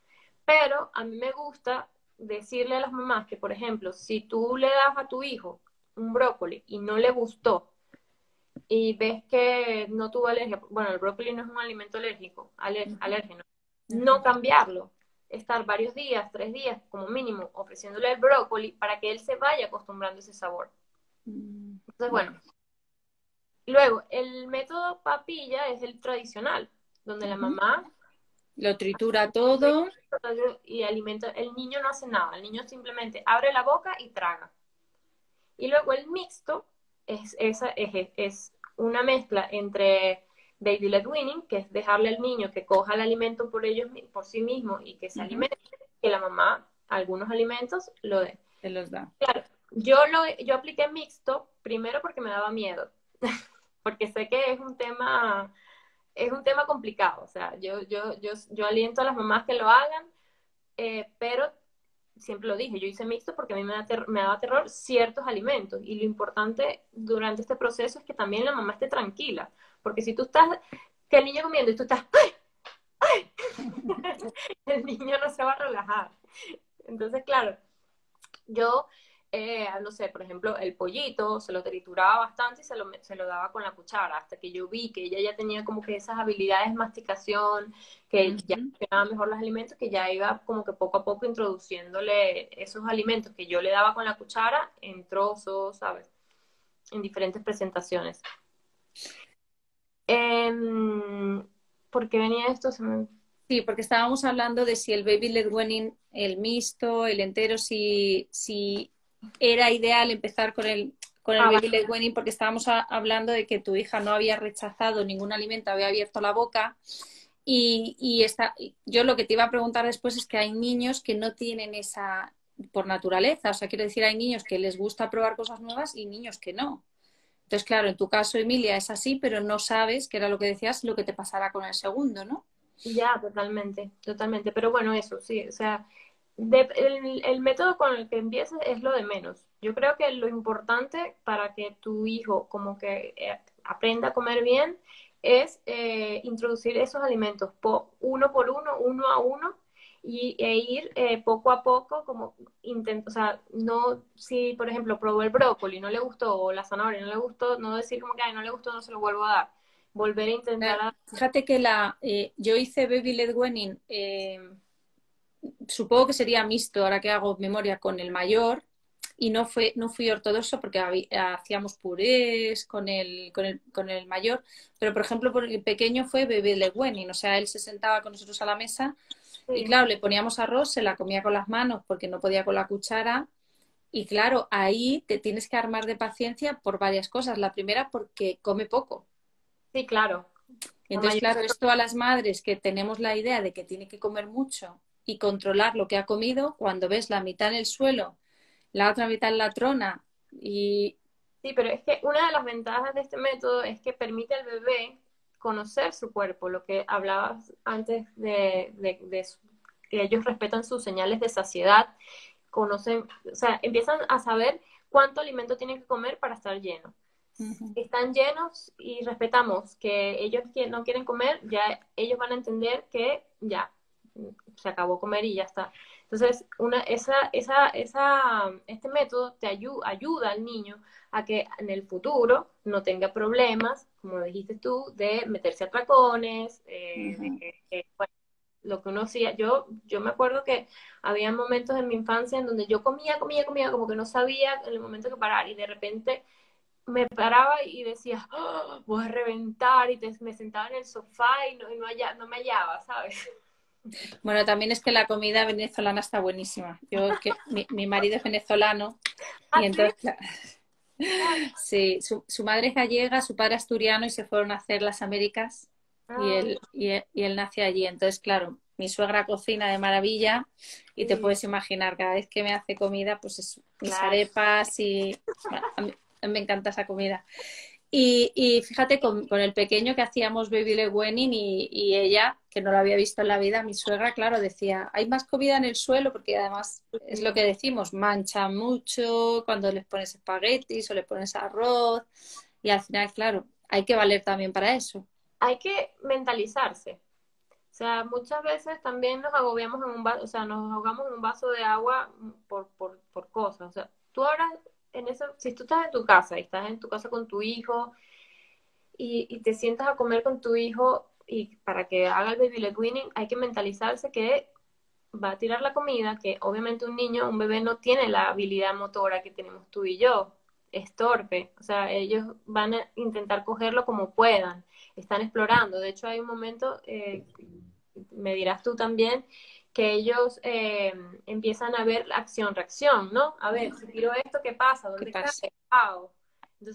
Pero a mí me gusta decirle a las mamás que, por ejemplo, si tú le das a tu hijo un brócoli y no le gustó y ves que no tuvo alergia, bueno, el brócoli no es un alimento alérgico, aler, Ujú. alérgeno, no Ujú. cambiarlo, estar varios días, tres días como mínimo, ofreciéndole el brócoli para que él se vaya acostumbrando a ese sabor. Mm. Entonces, bueno, Vale. luego, el método papilla es el tradicional, donde la Ujú. mamá Lo tritura todo. y alimenta, el niño no hace nada, el niño simplemente abre la boca y traga. Y luego el mixto es, esa, es, es una mezcla entre baby led weaning, que es dejarle al niño que coja el alimento por ellos, por sí mismo y que se Ujú. alimente, que la mamá algunos alimentos lo dé. Te los da. Claro, yo, lo, yo apliqué mixto primero porque me daba miedo, porque sé que es un tema, es un tema complicado, o sea, yo, yo, yo, yo aliento a las mamás que lo hagan, eh, pero siempre lo dije, yo hice mixto porque a mí me, da ter me daba terror ciertos alimentos, y lo importante durante este proceso es que también la mamá esté tranquila, porque si tú estás, que el niño comiendo y tú estás, ¡ay! ¡Ay! El niño no se va a relajar. Entonces, claro, yo, eh, no sé, por ejemplo, el pollito se lo trituraba bastante y se lo, se lo daba con la cuchara, hasta que yo vi que ella ya tenía como que esas habilidades de masticación, que ya Ujú. funcionaban mejor los alimentos, que ya iba como que poco a poco introduciéndole esos alimentos que yo le daba con la cuchara en trozos, ¿sabes? En diferentes presentaciones. Eh, ¿Por qué venía esto? Se me... Sí, porque estábamos hablando de si el baby led weaning, el mixto, el entero, si, si era ideal empezar con el, con el Ah, baby vale. led weaning, porque estábamos a- hablando de que tu hija no había rechazado ningún alimento, había abierto la boca. Y, y está, yo lo que te iba a preguntar después es que hay niños que no tienen esa por naturaleza, o sea, quiero decir, hay niños que les gusta probar cosas nuevas y niños que no. Entonces, claro, en tu caso, Emilia, es así, pero no sabes, que era lo que decías, lo que te pasará con el segundo, ¿no? Ya, totalmente, totalmente. Pero bueno, eso sí, o sea, de- el, el método con el que empieces es lo de menos. Yo creo que lo importante para que tu hijo como que eh, aprenda a comer bien es eh, introducir esos alimentos po- uno por uno, uno a uno, y, e ir eh, poco a poco, como intento, o sea, no, si por ejemplo probó el brócoli, no le gustó, o la zanahoria no le gustó, no decir como que "Ay, no le gustó, no se lo vuelvo a dar". Volver a intentar Claro, a... fíjate que la, eh, yo hice baby led weaning, eh, supongo que sería mixto, ahora que hago memoria con el mayor, y no fue, no fui ortodoxo porque había- hacíamos purés con el, con el, con el mayor, pero por ejemplo, por el pequeño fue baby led weaning, o sea, él se sentaba con nosotros a la mesa y Sí. claro, le poníamos arroz, se la comía con las manos porque no podía con la cuchara. Y claro, ahí te tienes que armar de paciencia por varias cosas. La primera, porque come poco. Sí, claro. Y La entonces, mayor... claro, esto a las madres que tenemos la idea de que tiene que comer mucho y controlar lo que ha comido, cuando ves la mitad en el suelo, la otra mitad en la trona y... Sí, pero es que una de las ventajas de este método es que permite al bebé conocer su cuerpo, lo que hablabas antes de, de- de su- que ellos respetan sus señales de saciedad, conocen, o sea, empiezan a saber cuánto alimento tienen que comer para estar llenos. Ujú. Si están llenos y respetamos que ellos qui- no quieren comer, ya ellos van a entender que ya se acabó comer y ya está. Entonces, una, esa, esa, esa, este método te ayu ayuda al niño a que en el futuro no tenga problemas, como dijiste tú, de meterse a tracones, eh, de Ujú. que, que, bueno, lo que uno hacía. Yo, yo me acuerdo que había momentos en mi infancia en donde yo comía, comía, comía, como que no sabía en el momento que parar, y de repente me paraba y decía, "Oh, voy a reventar", y te- me sentaba en el sofá y no, y no, halla- no me hallaba, ¿sabes? Bueno, también es que la comida venezolana está buenísima. Yo, es que mi, mi marido es venezolano y Así, entonces, claro, sí, su, su madre es gallega, su padre asturiano y se fueron a hacer las Américas y ah, él, y él, y él nació allí. Entonces, claro, mi suegra cocina de maravilla y te sí, puedes imaginar, cada vez que me hace comida, pues es mis claro. arepas y bueno, a mí, a mí me encanta esa comida. Y, y fíjate, con, con, el pequeño que hacíamos baby led weaning y, y ella, que no lo había visto en la vida, mi suegra, claro, decía, hay más comida en el suelo, porque además es lo Sí. que decimos, manchan mucho cuando les pones espaguetis o le pones arroz, y al final, claro, hay que valer también para eso. Hay que mentalizarse. O sea, muchas veces también nos agobiamos en un vaso, o sea, nos ahogamos en un vaso de agua por, por, por cosas. O sea, tú ahora, en eso, si tú estás en tu casa y estás en tu casa con tu hijo y, y te sientas a comer con tu hijo, y para que haga el baby led weaning hay que mentalizarse que va a tirar la comida, que obviamente un niño, un bebé no tiene la habilidad motora que tenemos tú y yo, es torpe, o sea, ellos van a intentar cogerlo como puedan, están explorando. De hecho, hay un momento, eh, me dirás tú también, que ellos eh, empiezan a ver la acción-reacción, ¿no? A ver, si tiro esto, ¿qué pasa? ¿Qué ¿Dónde pasa? cae? ¡Wow! Entonces,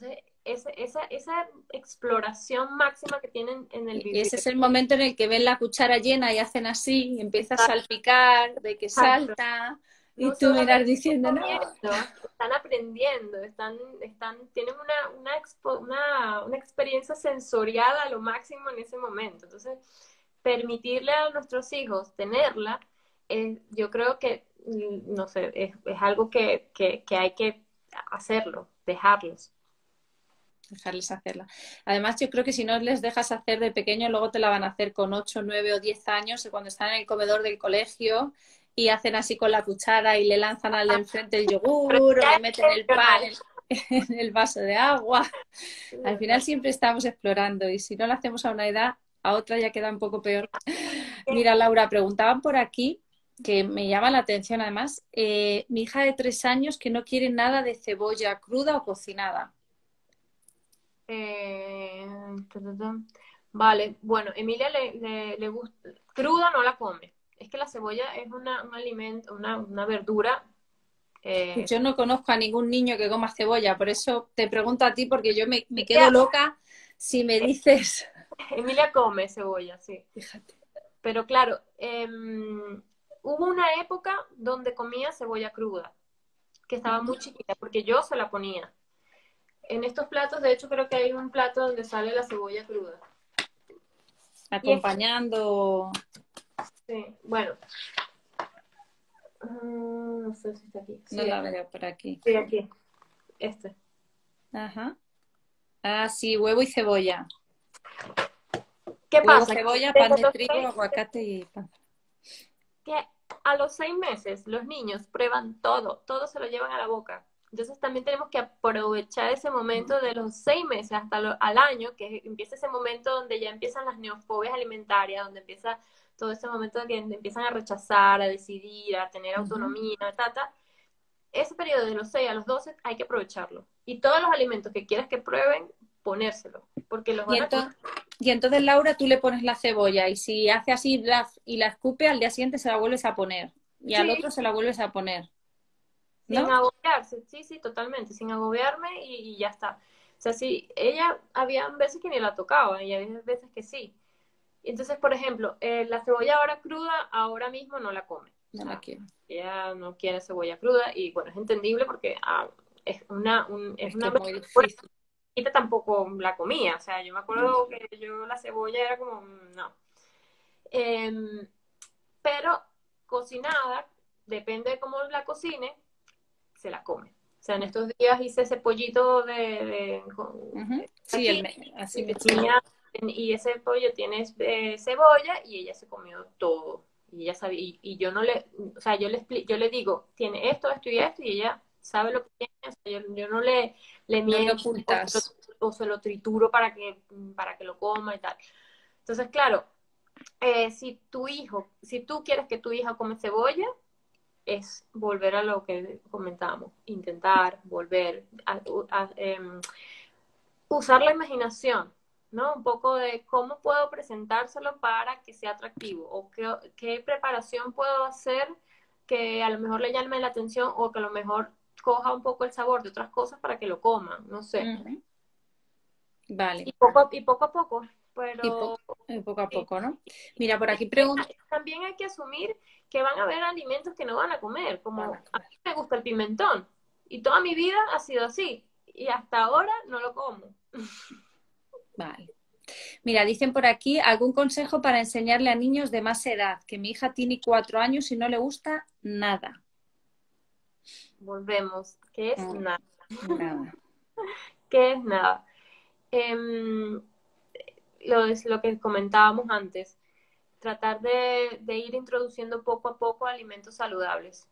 esa, esa, esa exploración máxima que tienen en el Y ese biblioteca. es el momento en el que ven la cuchara llena y hacen así, y empieza a salpicar, de que Exacto. salta, No y tú miras solamente están diciendo, no. comiendo, están aprendiendo, están, están, tienen una, una, expo- una, una experiencia sensorial a lo máximo en ese momento. Entonces, permitirle a nuestros hijos tenerla, eh, yo creo que, mm, no sé, es, es algo que, que, que hay que hacerlo, dejarlos. Dejarles hacerla. Además, yo creo que si no les dejas hacer de pequeño, luego te la van a hacer con ocho, nueve o diez años, y cuando están en el comedor del colegio y hacen así con la cuchara y le lanzan al de enfrente el Pero yogur o ya le es meten el pan intencional. en, en el vaso de agua. Sí, Al final siempre estamos explorando, y si no lo hacemos a una edad, a otra ya queda un poco peor. Mira, Laura, preguntaban por aquí, que me llama la atención además, eh, mi hija de tres años que no quiere nada de cebolla cruda o cocinada. Eh, ta, ta, ta. Vale, bueno, Emilia le, le, le gusta, cruda no la come. Es que la cebolla es una, un alimento, una, una verdura. Pues eh, yo no conozco a ningún niño que coma cebolla, por eso te pregunto a ti, porque yo me, me quedo Emilia, loca si me dices. Emilia come cebolla, sí. Fíjate. Pero claro, em, hubo una época donde comía cebolla cruda, que estaba muy chiquita, porque yo se la ponía. En estos platos, de hecho, creo que hay un plato donde sale la cebolla cruda. Y es, Acompañando. sí, bueno, mm, no sé si está aquí. No Sí, la veo por aquí. sí, aquí, este. Ajá. Ah, sí, huevo y cebolla. ¿Qué Huevo, pasa? cebolla, pan Desde de los trigo, seis, aguacate y pan. que a los seis meses los niños prueban todo, todo se lo llevan a la boca. Entonces también tenemos que aprovechar ese momento de los seis meses hasta lo, al año, que empieza ese momento donde ya empiezan las neofobias alimentarias, donde empieza todo ese momento de que empiezan a rechazar, a decidir, a tener Ujú. autonomía, tata. Ese periodo de los seis a los doce hay que aprovecharlo. Y todos los alimentos que quieras que prueben, ponérselo, porque los Y van a comer. entonces, y entonces, Laura, tú le pones la cebolla, y si hace así la- y la escupe, al día siguiente se la vuelves a poner. Y al Sí, otro se la vuelves a poner. sin ¿No? agobiarse, sí, sí, totalmente, sin agobiarme y, y ya está. O sea, sí, ella había veces que ni la tocaba y había veces que sí. Entonces, por ejemplo, eh, la cebolla ahora cruda, ahora mismo no la come. O No la sea, quiero. ella no quiere cebolla cruda y bueno, es entendible porque ah, es una, un, es Es que una es muy verdura difícil. que tampoco la comía. O sea, yo me acuerdo que yo la cebolla era como, mm, no. Em, pero cocinada, depende de cómo la cocine, se la come. O sea, en estos días hice ese pollito de, de con Ujú. Sí, el aquí me- así y me tenía y ese pollo tiene eh, cebolla y ella se comió todo. Y ella sabía, y, y yo no le, o sea, yo le expli- yo le digo, tiene esto, esto y esto, y ella sabe lo que tiene, o sea, yo, yo no le, le no le miento o se, lo, ocultas. o se lo trituro para que, para que lo coma y tal. Entonces, claro, eh, si tu hijo, si tú quieres que tu hija come cebolla, es volver a lo que comentábamos, intentar volver a, a, eh, usar la imaginación, ¿no? Un poco de cómo puedo presentárselo para que sea atractivo o qué, qué preparación puedo hacer que a lo mejor le llame la atención o que a lo mejor coja un poco el sabor de otras cosas para que lo coman, no sé. Ujú. Vale. Y poco, y poco a poco, Y po- pero eh, poco a sí. poco, ¿no? Mira, por Y aquí también, preguntan. también hay que asumir que van a haber alimentos que no van a comer, Van a como a comer. mí me gusta el pimentón y toda mi vida ha sido así y hasta ahora no lo como. Vale. Mira, dicen por aquí algún consejo para enseñarle a niños de más edad, que mi hija tiene cuatro años y no le gusta nada. Volvemos, ¿qué es Mm, nada? nada. ¿Qué es nada? Em, lo, es lo que comentábamos antes, tratar de, de ir introduciendo poco a poco alimentos saludables.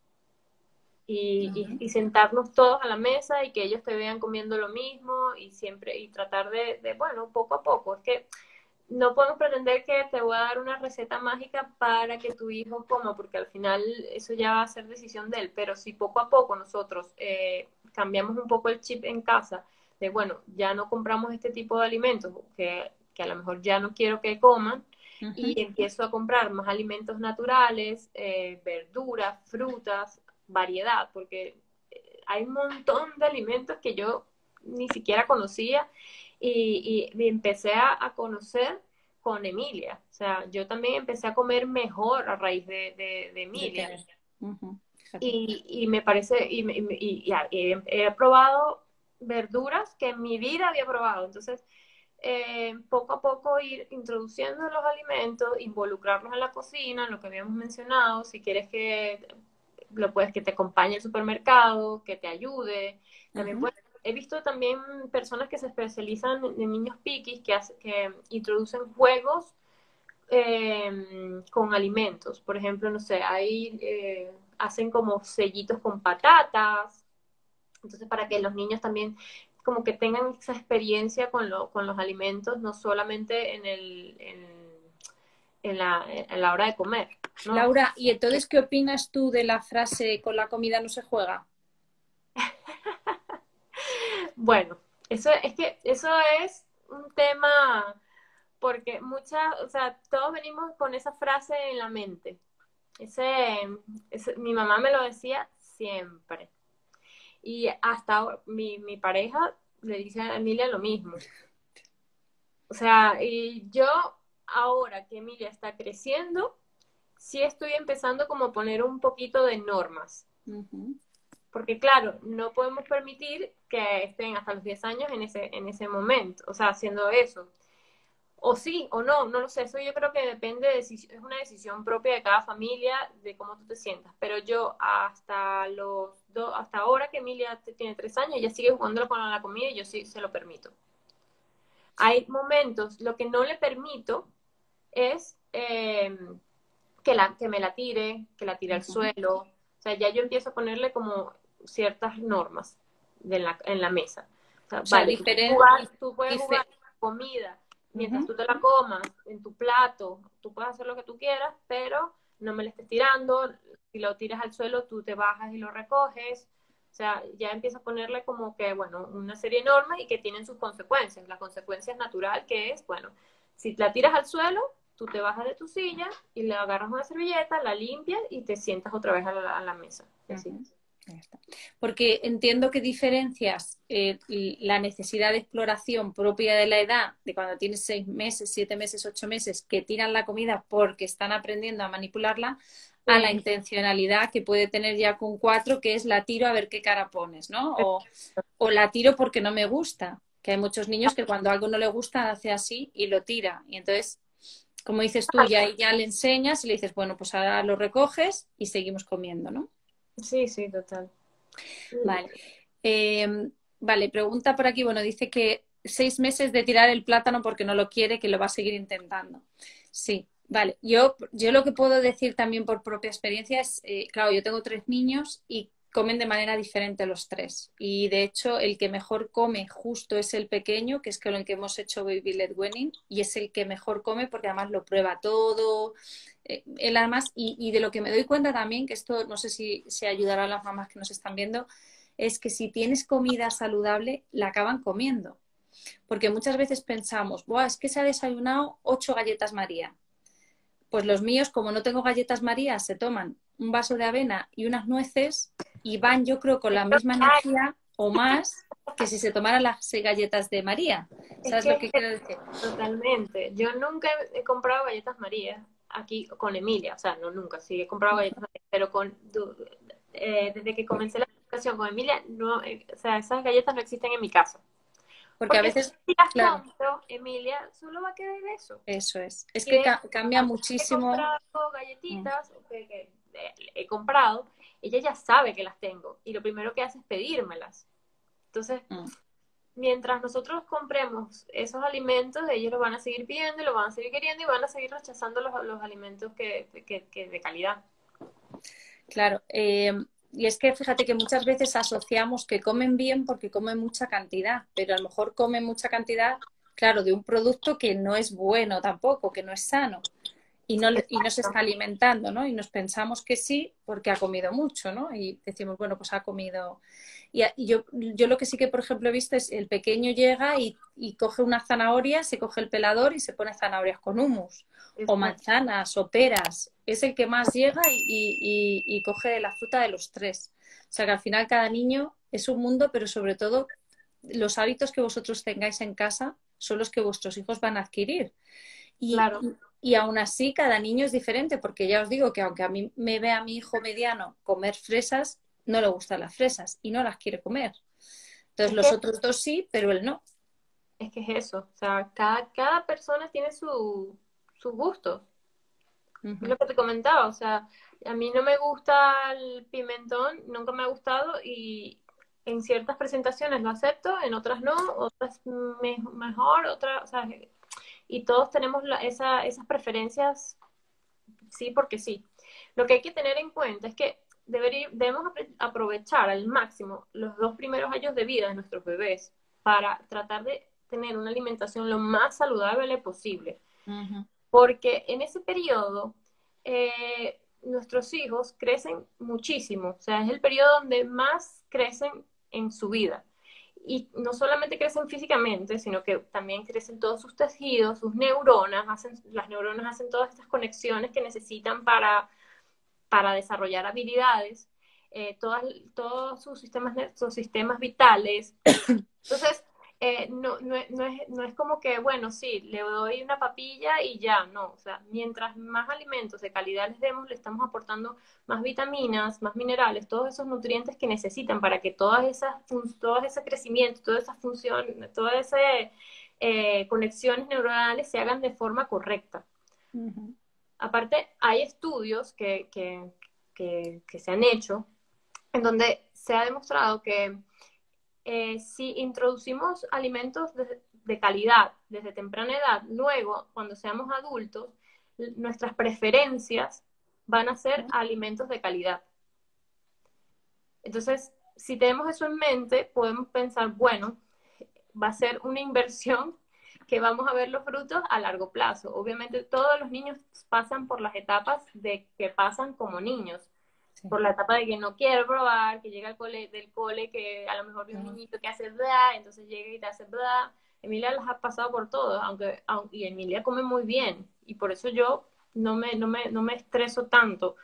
Y, y, Ujú. y, sentarnos todos a la mesa y que ellos te vean comiendo lo mismo y siempre, y tratar de, de, bueno, poco a poco. Es que no podemos pretender que te voy a dar una receta mágica para que tu hijo coma, porque al final eso ya va a ser decisión de él, pero si poco a poco nosotros eh, cambiamos un poco el chip en casa, de bueno, ya no compramos este tipo de alimentos, que, que a lo mejor ya no quiero que coman, Ujú. y empiezo a comprar más alimentos naturales, eh, verduras, frutas, variedad, porque hay un montón de alimentos que yo ni siquiera conocía y, y, y empecé a, a conocer con Emilia. O sea, yo también empecé a comer mejor a raíz de, de, de Emilia. De uh-huh. Y, y me parece, y, y, y, y he, he probado verduras que en mi vida había probado. Entonces, eh, poco a poco ir introduciendo los alimentos, involucrarlos en la cocina, en lo que habíamos mencionado. Si quieres que lo puedes que te acompañe al supermercado, que te ayude. También uh-huh. puedes, he visto también personas que se especializan en, en niños piquis que, hace, que introducen juegos eh, con alimentos. Por ejemplo, no sé, ahí eh, hacen como sellitos con patatas. Entonces, para que los niños también como que tengan esa experiencia con, lo, con los alimentos, no solamente en, el, en, en, la, en la hora de comer, ¿no? Laura, ¿y entonces qué opinas tú de la frase con la comida no se juega? Bueno, eso es que eso es un tema porque muchas, o sea, todos venimos con esa frase en la mente. Ese, ese, mi mamá me lo decía siempre. Y hasta ahora, mi, mi pareja le dice a Emilia lo mismo. O sea, y yo ahora que Emilia está creciendo, sí estoy empezando como a poner un poquito de normas. Uh-huh. Porque claro, no podemos permitir que estén hasta los diez años en ese, en ese momento, o sea, haciendo eso. O sí, o no, no lo sé, eso yo creo que depende, de, es una decisión propia de cada familia, de cómo tú te sientas. Pero yo hasta los dos, hasta ahora que Emilia tiene tres años, ella sigue jugando con la comida y yo sí se lo permito. Hay momentos, lo que no le permito es eh, que, la, que me la tire, que la tire al suelo. O sea, ya yo empiezo a ponerle como ciertas normas de la, en la mesa. O sea, o sea vale, diferente, tú, jugar, tú puedes jugar comida mientras uh-huh. tú te la comas en tu plato, tú puedes hacer lo que tú quieras, pero no me la estés tirando. Si lo tiras al suelo, tú te bajas y lo recoges. O sea, ya empieza a ponerle como que, bueno, una serie de normas y que tienen sus consecuencias. La consecuencia es natural, que es, bueno, si la tiras al suelo, tú te bajas de tu silla y le agarras una servilleta, la limpias y te sientas otra vez a la, a la mesa. Así. Uh-huh. Porque entiendo que diferencias eh, la necesidad de exploración propia de la edad, de cuando tienes seis meses, siete meses, ocho meses, que tiran la comida porque están aprendiendo a manipularla, a la intencionalidad que puede tener ya con cuatro, que es la tiro a ver qué cara pones, ¿no? O, o la tiro porque no me gusta, que hay muchos niños que cuando algo no le gusta hace así y lo tira. Y entonces, como dices tú, ya, ya le enseñas y le dices, bueno, pues ahora lo recoges y seguimos comiendo, ¿no? Sí, sí, total. Vale. Eh, vale, pregunta por aquí, bueno, dice que seis meses de tirar el plátano porque no lo quiere, que lo va a seguir intentando. Sí. Vale, yo, yo lo que puedo decir también por propia experiencia es, eh, claro, yo tengo tres niños y comen de manera diferente los tres. Y de hecho, el que mejor come justo es el pequeño, que es con el que hemos hecho Baby Led Weaning, y es el que mejor come porque además lo prueba todo. Eh, él además, y, y de lo que me doy cuenta también, que esto no sé si se ayudará a las mamás que nos están viendo, es que si tienes comida saludable, la acaban comiendo. Porque muchas veces pensamos, Buah, es que se ha desayunado ocho galletas María. Pues los míos, como no tengo galletas María, se toman un vaso de avena y unas nueces y van, yo creo, con la misma energía o más que si se tomaran las seis galletas de María. ¿Sabes es que, lo que quiero decir? Totalmente. Yo nunca he comprado galletas María aquí con Emilia. O sea, no nunca, sí he comprado galletas María, pero con, eh, desde que comencé la educación con Emilia, no, eh, o sea, esas galletas no existen en mi casa. Porque, Porque a veces, si las claro, compro, Emilia, solo va a quedar eso. Eso es. Es que ca cambia muchísimo. He comprado galletitas mm. que, que eh, he comprado, ella ya sabe que las tengo y lo primero que hace es pedírmelas. Entonces, mm. mientras nosotros compremos esos alimentos, ellos los van a seguir pidiendo, los van a seguir queriendo y van a seguir rechazando los, los alimentos que, que, que de calidad. Claro. Eh... Y es que fíjate que muchas veces asociamos que comen bien porque comen mucha cantidad, pero a lo mejor comen mucha cantidad, claro, de un producto que no es bueno tampoco, que no es sano y no, y no se está alimentando, ¿no? Y nos pensamos que sí porque ha comido mucho, ¿no? Y decimos, bueno, pues ha comido... Y, y yo, yo lo que sí que, por ejemplo, he visto es el pequeño llega y, y coge una zanahoria, se coge el pelador y se pone zanahorias con hummus, o manzanas, o peras. Es el que más llega y, y, y coge la fruta de los tres. O sea que al final cada niño es un mundo, pero sobre todo los hábitos que vosotros tengáis en casa son los que vuestros hijos van a adquirir. Y, Claro. y, y aún así cada niño es diferente, porque ya os digo que aunque a mí me vea mi hijo mediano comer fresas, no le gustan las fresas y no las quiere comer. Entonces Es los que, otros dos sí, pero él no. es que es eso. O sea, cada, cada persona tiene su, su gusto. Es Uh-huh. lo que te comentaba. O sea, a mí no me gusta el pimentón, nunca me ha gustado y en ciertas presentaciones lo acepto, en otras no, otras me- mejor, otras, o sea, y todos tenemos la- esa, esas preferencias, sí, porque sí. Lo que hay que tener en cuenta es que deberí- debemos apre- aprovechar al máximo los dos primeros años de vida de nuestros bebés para tratar de tener una alimentación lo más saludable posible. Uh-huh. Porque en ese periodo eh, nuestros hijos crecen muchísimo. O sea, es el periodo donde más crecen en su vida. Y no solamente crecen físicamente, sino que también crecen todos sus tejidos, sus neuronas, hacen, las neuronas hacen todas estas conexiones que necesitan para, para desarrollar habilidades, eh, todas, todos sus sistemas, sus sistemas vitales. Entonces, eh, no, no, no, es, no es como que, bueno, sí, le doy una papilla y ya, no. O sea, mientras más alimentos de calidad les demos, le estamos aportando más vitaminas, más minerales, todos esos nutrientes que necesitan para que todas esas, todo ese crecimiento, toda esa función, todas esas eh, conexiones neuronales se hagan de forma correcta. Uh-huh. Aparte, hay estudios que, que, que, que se han hecho en donde se ha demostrado que eh, si introducimos alimentos de, de, calidad desde temprana edad, luego, cuando seamos adultos, nuestras preferencias van a ser alimentos de calidad. Entonces, si tenemos eso en mente, podemos pensar, bueno, va a ser una inversión que vamos a ver los frutos a largo plazo. Obviamente, todos los niños pasan por las etapas de que pasan como niños. Sí. Por la etapa de que no quiero probar, que llega al cole, del cole, que a lo mejor ve un niñito que hace bla, entonces llega y te hace bla. Emilia las ha pasado por todo, aunque, aunque y Emilia come muy bien, y por eso yo no me, no me, no me estreso tanto.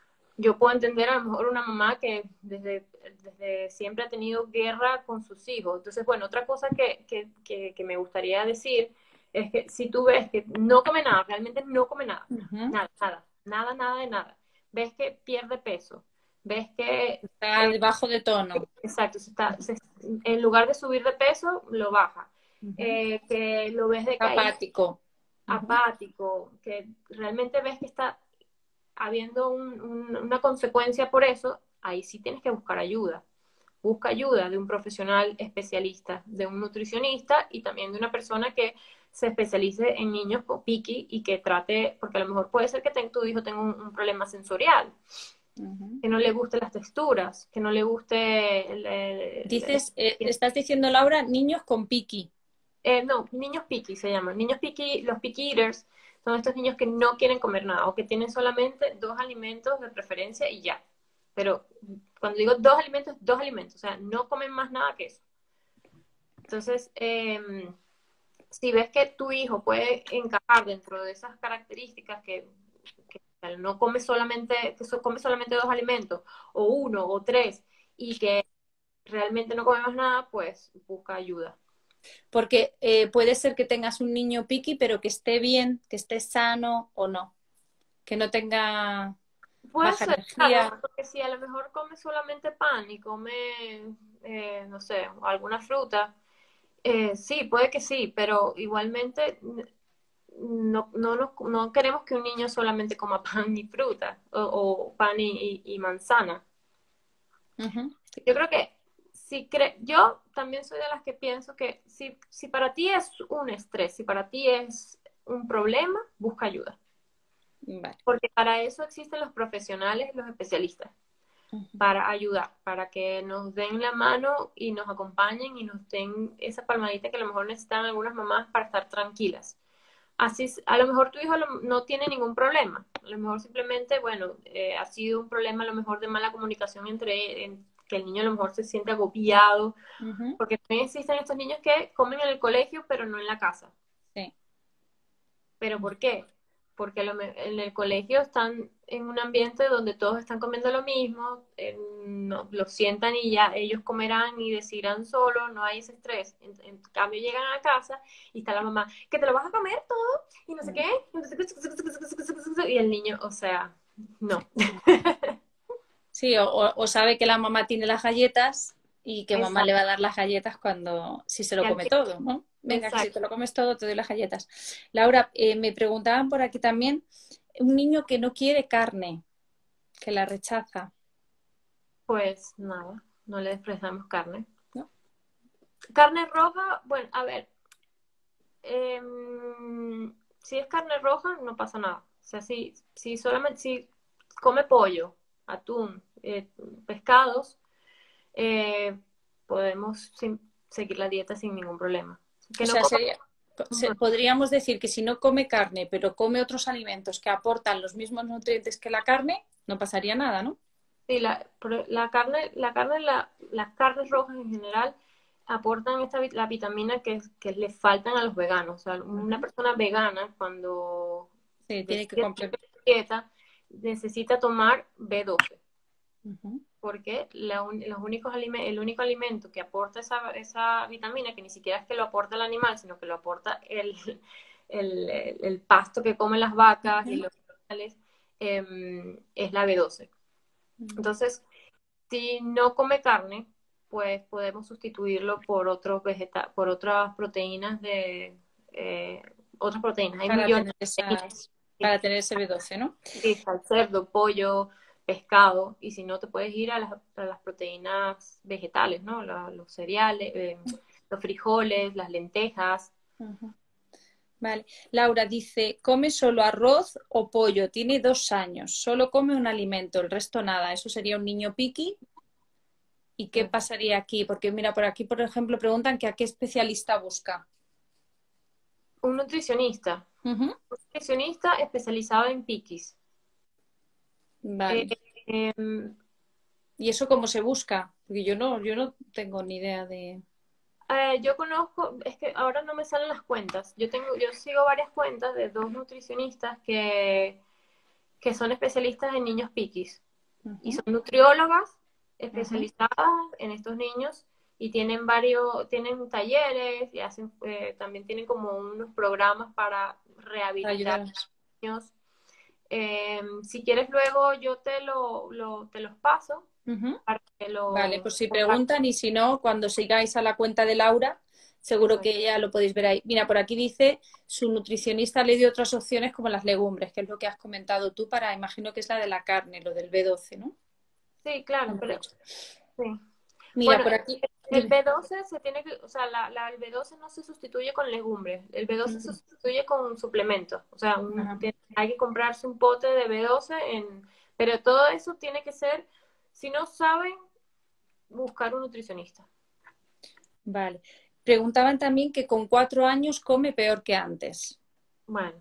Yo puedo entender a lo mejor una mamá que desde, desde siempre ha tenido guerra con sus hijos. Entonces, bueno, otra cosa que, que, que, que me gustaría decir es que si tú ves que no come nada, realmente no come nada, Uh-huh. nada, nada, nada, nada de nada, ves que pierde peso, ves que... Está Eh, debajo de tono. exacto, se está, se, en lugar de subir de peso, lo baja. Uh-huh. Eh, que lo ves decaído, Apático. Uh-huh. apático, que realmente ves que está habiendo un, un, una consecuencia por eso, ahí sí tienes que buscar ayuda. Busca ayuda de un profesional especialista, de un nutricionista y también de una persona que se especialice en niños con piqui y que trate, porque a lo mejor puede ser que ten, tu hijo tenga un, un problema sensorial, Uh-huh. que no le gusten las texturas, que no le guste... El, el, Dices, eh, el, estás diciendo, Laura, niños con piqui. eh, no, niños piqui se llaman. Niños piqui, los piqui eaters son estos niños que no quieren comer nada o que tienen solamente dos alimentos de preferencia y ya. Pero cuando digo dos alimentos, dos alimentos, o sea, no comen más nada que eso. Entonces, eh, si ves que tu hijo puede encajar dentro de esas características que, que no come solamente, que come solamente dos alimentos, o uno, o tres, y que realmente no come más nada, pues busca ayuda. Porque eh, puede ser que tengas un niño piqui, pero que esté bien, que esté sano o no. Que no tenga Puede baja ser, claro, energía. porque si a lo mejor come solamente pan y come, eh, no sé, alguna fruta, eh, sí, puede que sí, pero igualmente no, no, nos- no queremos que un niño solamente coma pan y fruta o, o pan y, y- y manzana. Uh-huh. Yo creo que si cre yo también soy de las que pienso que si, si para ti es un estrés, si para ti es un problema, busca ayuda. Vale. Porque para eso existen los profesionales, los especialistas. Uh-huh. Para ayudar, para que nos den la mano y nos acompañen y nos den esa palmadita que a lo mejor necesitan algunas mamás para estar tranquilas. Así, a lo mejor tu hijo no tiene ningún problema, a lo mejor simplemente, bueno, eh, ha sido un problema a lo mejor de mala comunicación entre, en, que el niño a lo mejor se siente agobiado, Uh-huh. porque también existen estos niños que comen en el colegio pero no en la casa. Sí. ¿Pero por qué? porque lo me- en el colegio están en un ambiente donde todos están comiendo lo mismo, eh, no, los sientan y ya ellos comerán y decidirán solo, no hay ese estrés. En, en cambio llegan a casa y está la mamá, que te lo vas a comer todo y no sé qué, y el niño, o sea, no. Sí, o, o- o sabe que la mamá tiene las galletas y que mamá le Exacto. va a dar las galletas cuando, si se lo come todo, ¿no? Venga, que si Exacto. te lo comes todo, te doy las galletas. Laura, eh, me preguntaban por aquí también, un niño que no quiere carne, que la rechaza, Pues nada, no le despreciamos carne. ¿no? Carne roja, bueno, a ver, em, si es carne roja, no pasa nada. O sea, si, si solamente si come pollo, atún, eh, pescados, eh, podemos sin- seguir la dieta sin ningún problema. O Que no sea, coma. sería, Ujú. se- podríamos decir que si no come carne, pero come otros alimentos que aportan los mismos nutrientes que la carne, no pasaría nada, ¿no? Sí, la, pero la carne, la carne, la, las carnes rojas en general aportan esta, vi- la vitamina que, que le faltan a los veganos. O sea, una Ujú. persona vegana cuando Sí, tiene que decide complementar. dieta necesita tomar B doce, Ujú. porque la un- los únicos alime- el único alimento que aporta esa, esa vitamina, que ni siquiera es que lo aporta el animal, sino que lo aporta el, el, el pasto que comen las vacas y Ujú. los animales, em, es la B doce. Entonces, si no come carne, pues podemos sustituirlo por otros vegeta por otras proteínas de eh, otras proteínas. Hay Para millones tener de esas, para tener ese B doce, ¿no? proteínas, cerdo, pollo, pescado, y si no te puedes ir a las, a las proteínas vegetales, ¿no? La- los cereales, eh, los frijoles, las lentejas. Ujú. Vale. Laura dice, come solo arroz o pollo, tiene dos años, solo come un alimento, el resto nada. ¿Eso sería un niño picky? ¿Y qué pasaría aquí? Porque mira, por aquí, por ejemplo, preguntan que a qué especialista busca. Un nutricionista, Ujú. un nutricionista especializado en piquis. Eh, Vale. em, ¿Y eso cómo se busca? Porque yo no, yo no tengo ni idea de... Eh, yo conozco, es que ahora no me salen las cuentas. Yo tengo, yo sigo varias cuentas de dos nutricionistas que, que son especialistas en niños piquis y Ujú, son nutriólogas ujú. especializadas en estos niños y tienen varios, tienen talleres y hacen, eh, también tienen como unos programas para Para rehabilitar ayudarnos. niños. Eh, si quieres luego yo te lo, lo- te los paso Ujú. para que Vale, lo pues si compartas. preguntan y si no, cuando sigáis a la cuenta de Laura, seguro Eso es. que ya lo podéis ver ahí. Mira, por aquí dice, su nutricionista le dio otras opciones como las legumbres, que es lo que has comentado tú para, imagino que es la de la carne, lo del B doce, ¿no? Sí, claro, Hemos pero dicho. sí. Mira, Bueno, por aquí, el dime. B doce se tiene que, o sea, la, la- el B doce no se sustituye con legumbres, el B doce se Mm, sustituye con suplementos, o sea, un- ajá. tiene- hay que comprarse un pote de B doce, en, pero todo eso tiene que ser, si no saben, buscar un nutricionista. Vale. Preguntaban también que con cuatro años come peor que antes. Bueno,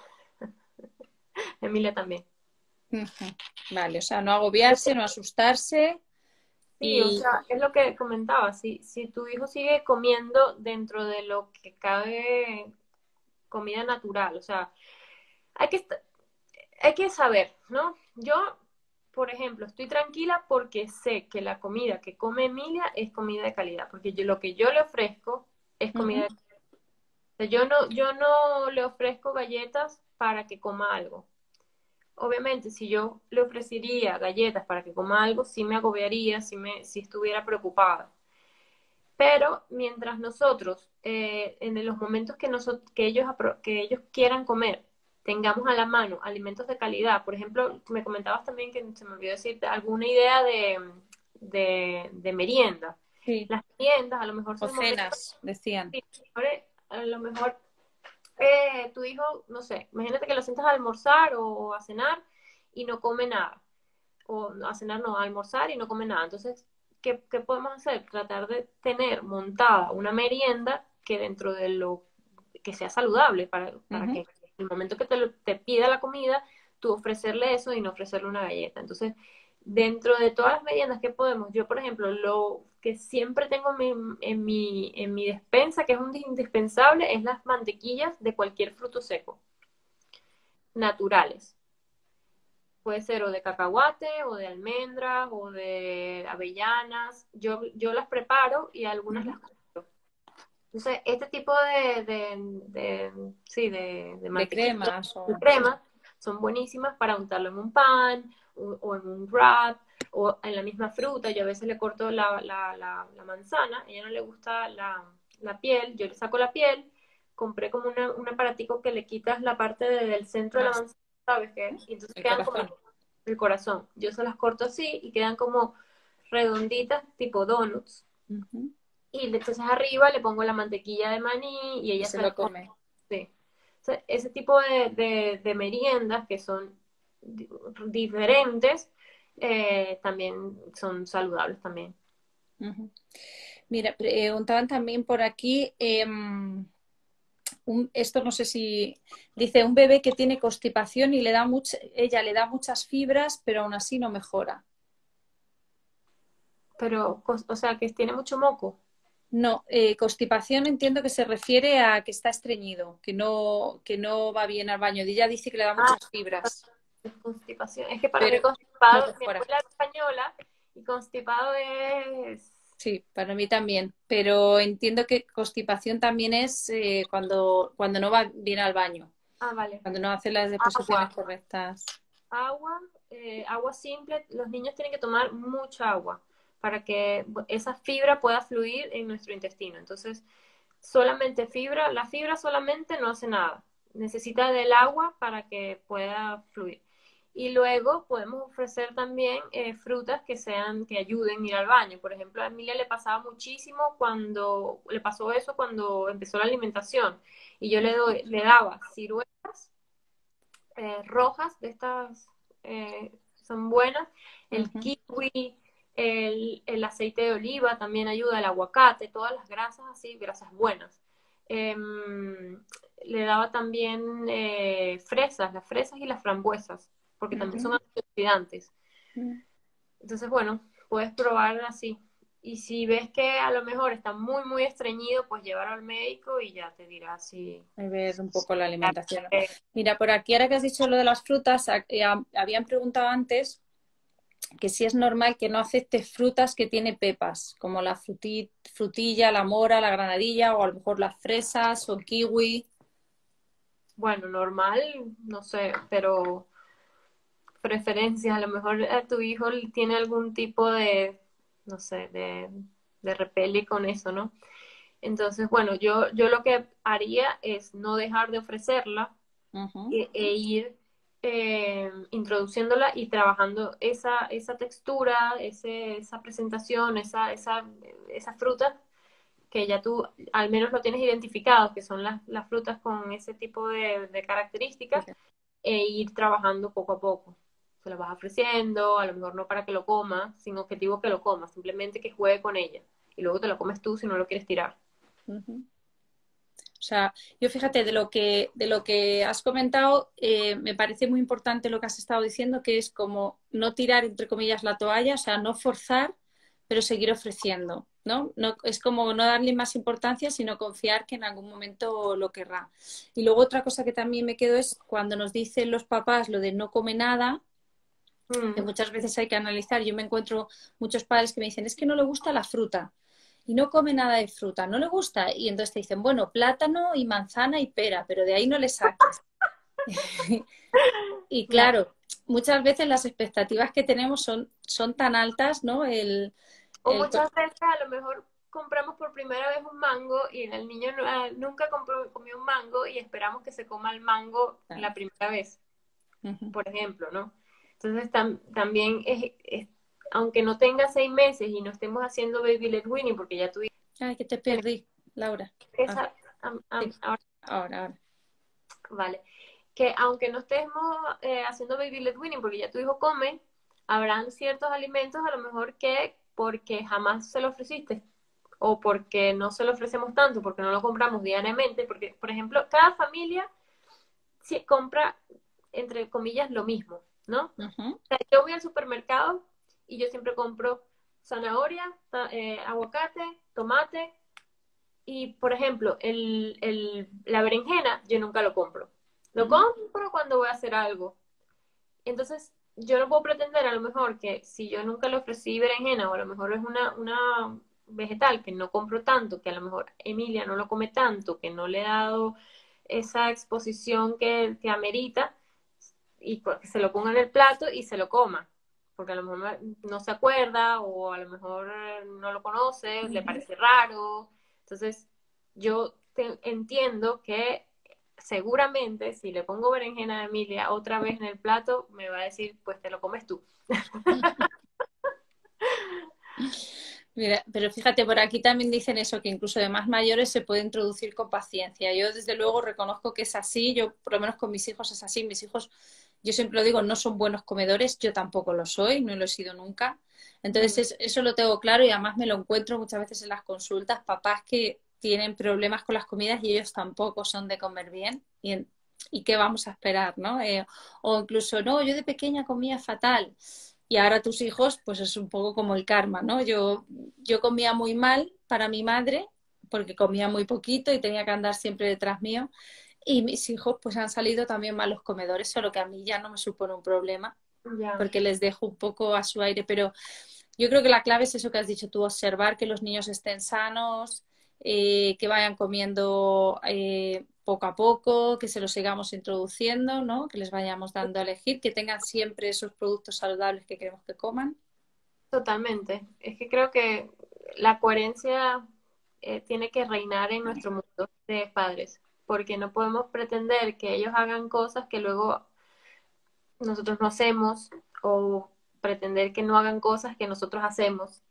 Emilia también. Ujú. Vale, o sea, no agobiarse, no asustarse Sí, o y... sea, es lo que comentaba, si, si tu hijo sigue comiendo dentro de lo que cabe comida natural, o sea, hay que, est- hay que saber, ¿no? Yo, por ejemplo, estoy tranquila porque sé que la comida que come Emilia es comida de calidad, porque yo, lo que yo le ofrezco es comida Ujú. de calidad. O sea, yo no, yo no le ofrezco galletas para que coma algo. Obviamente, si yo le ofrecería galletas para que coma algo, sí me agobiaría, sí, me, sí estuviera preocupada. Pero mientras nosotros, eh, en los momentos que, nosotros, que, ellos, que ellos quieran comer, tengamos a la mano alimentos de calidad, por ejemplo, me comentabas también que se me olvidó decirte alguna idea de, de, de merienda. Sí, Las meriendas, a lo mejor o son el momento, cenas, decían. sí, a lo mejor eh, tu hijo, no sé, imagínate que lo sientas a almorzar o a cenar y no come nada, o a cenar no, a almorzar y no come nada. Entonces, ¿qué, qué podemos hacer? Tratar de tener montada una merienda que dentro de lo que sea saludable para, para que Ujú. en el momento que te, lo- te pida la comida, tú ofrecerle eso y no ofrecerle una galleta. Entonces, dentro de todas las meriendas que podemos, yo, por ejemplo, lo que siempre tengo en mi, en mi, en mi despensa, que es un indispensable, es las mantequillas de cualquier fruto seco. naturales. Puede ser o de cacahuate, o de almendras, o de avellanas. Yo, yo las preparo y algunas Ujú. las compro. Entonces, este tipo de, de, de- sí, de, de De mantequilla, cremas de o... Sí. cremas, son buenísimas para untarlo en un pan o, o en un wrap o en la misma fruta. Yo a veces le corto la, la, la, la manzana, a ella no le gusta la, la piel, yo le saco la piel, compré como una, un aparatico que le quitas la parte de- del centro de la Más, manzana, ¿sabes qué? Y entonces el quedan como corazón. el corazón. Yo se las corto así y quedan como redonditas, tipo donuts. Ujú. Y entonces arriba le pongo la mantequilla de maní y Y ella se se lo las come. come. Sí. O sea, ese tipo de, de, de meriendas que son di- diferentes, eh, también son saludables también. Ujú. Mira, preguntaban también por aquí, em, un- esto no sé si dice un bebé que tiene constipación y le da mucha, ella le da muchas fibras, pero aún así no mejora. Pero, cos- o sea, que tiene mucho moco. No, eh, constipación entiendo que se refiere a que está estreñido, que no, que no va bien al baño. Y ella dice que le da Ah, muchas fibras, es constipación. Es que para pero mí no constipado, mi mejora. abuela es española y constipado es... Sí, para mí también. Pero entiendo que constipación también es eh, cuando, cuando no va bien al baño, Ah, vale. cuando no hace las Agua. deposiciones correctas. Agua, eh, agua simple. Los niños tienen que tomar mucha agua para que esa fibra pueda fluir en nuestro intestino. Entonces, solamente fibra, la fibra solamente no hace nada. Necesita del agua para que pueda fluir. Y luego podemos ofrecer también eh, frutas que sean, que ayuden a ir al baño. Por ejemplo, a Emilia le pasaba muchísimo cuando, le pasó eso cuando empezó la alimentación. Y yo le doy, le daba ciruelas eh, rojas, de estas eh, son buenas, el Ujú, kiwi, el, el aceite de oliva también ayuda, el aguacate, todas las grasas así, grasas buenas. Eh, le daba también eh, fresas, las fresas y las frambuesas, porque también ujú, son antioxidantes. ujú. Entonces, bueno, puedes probar así. Y si ves que a lo mejor está muy, muy estreñido, pues llévalo al médico y ya te dirá si... A ver un poco la alimentación. eh, Mira, por aquí ahora que has dicho lo de las frutas, a- eh, a- habían preguntado antes que si es normal que no acepte frutas que tiene pepas, como la fruti- frutilla, la mora, la granadilla o a lo mejor las fresas o el kiwi. Bueno, normal, no sé, pero preferencias, a lo mejor a tu hijo tiene algún tipo de, no sé, de, de repele con eso, ¿no? Entonces, bueno, yo, yo lo que haría es no dejar de ofrecerla Ujú, e, e ir eh, introduciéndola y trabajando esa, esa textura, ese, esa presentación, esa, esa, esa fruta que ya tú al menos lo tienes identificado, que son las, las frutas con ese tipo de, de características, e ir trabajando poco a poco. Se lo vas ofreciendo, a lo mejor no para que lo coma, sin objetivo que lo coma, simplemente que juegue con ella. Y luego te lo comes tú si no lo quieres tirar. ujú. O sea, yo fíjate, de lo que, de lo que has comentado, eh, me parece muy importante lo que has estado diciendo, que es como no tirar, entre comillas, la toalla, o sea, no forzar, pero seguir ofreciendo, ¿no? No, es como no darle más importancia, sino confiar que en algún momento lo querrá. Y luego otra cosa que también me quedo es cuando nos dicen los papás lo de no come nada, que Mm. muchas veces hay que analizar. Yo me encuentro muchos padres que me dicen, es que no le gusta la fruta y no come nada de fruta, no le gusta. Y entonces te dicen, bueno, plátano y manzana y pera, pero de ahí no le saques. Y Claro. claro, muchas veces las expectativas que tenemos son, son tan altas, ¿no? El, O el... muchas veces a lo mejor compramos por primera vez un mango y el niño no- ah, nunca compró, comió un mango y esperamos que se coma el mango la primera vez, Ujú. por ejemplo, ¿no? Entonces tam- también es, es- aunque no tenga seis meses y no estemos haciendo baby led weaning, porque ya tuviste Ay, que te perdí, Laura. Ah, esa, am- am- sí, ahora, ahora, ahora. vale, que aunque no estemos eh, haciendo baby led weaning, porque ya tu hijo come, habrán ciertos alimentos a lo mejor que porque jamás se lo ofreciste o porque no se lo ofrecemos tanto, porque no lo compramos diariamente, porque, por ejemplo, cada familia sí compra, entre comillas, lo mismo, ¿no? O Ujú, sea, yo voy al supermercado y yo siempre compro zanahoria, ta- eh, aguacate, tomate y, por ejemplo, el, el, la berenjena yo nunca lo compro. Lo compro cuando voy a hacer algo. Entonces, yo no puedo pretender a lo mejor que si yo nunca le ofrecí berenjena o a lo mejor es una, una vegetal que no compro tanto, que a lo mejor Emilia no lo come tanto, que no le he dado esa exposición que, que amerita, y pues que se lo ponga en el plato y se lo coma, porque a lo mejor no se acuerda o a lo mejor no lo conoce, le Ujú. parece raro. Entonces, yo te, entiendo que seguramente si le pongo berenjena a Emilia otra vez en el plato, me va a decir, pues te lo comes tú. Mira, pero fíjate, por aquí también dicen eso, que incluso de más mayores se puede introducir con paciencia. Yo desde luego reconozco que es así, yo por lo menos con mis hijos es así. Mis hijos, yo siempre lo digo, no son buenos comedores, yo tampoco lo soy, no lo he sido nunca. Entonces Mm, es- eso lo tengo claro y además me lo encuentro muchas veces en las consultas, papás que tienen problemas con las comidas y ellos tampoco son de comer bien. Y, en- ¿y qué vamos a esperar, no? Eh, o incluso, no, yo de pequeña comía fatal. Y ahora tus hijos, pues es un poco como el karma, ¿no? Yo, yo comía muy mal para mi madre, porque comía muy poquito y tenía que andar siempre detrás mío. Y mis hijos, pues han salido también malos comedores, solo que a mí ya no me supone un problema, ya. porque les dejo un poco a su aire. Pero yo creo que la clave es eso que has dicho tú, observar que los niños estén sanos, eh, que vayan comiendo eh, poco a poco, que se los sigamos introduciendo, ¿no? Que les vayamos dando a elegir, que tengan siempre esos productos saludables que queremos que coman. Totalmente. Es que creo que la coherencia eh, tiene que reinar en nuestro mundo de padres, porque no podemos pretender que ellos hagan cosas que luego nosotros no hacemos o pretender que no hagan cosas que nosotros hacemos.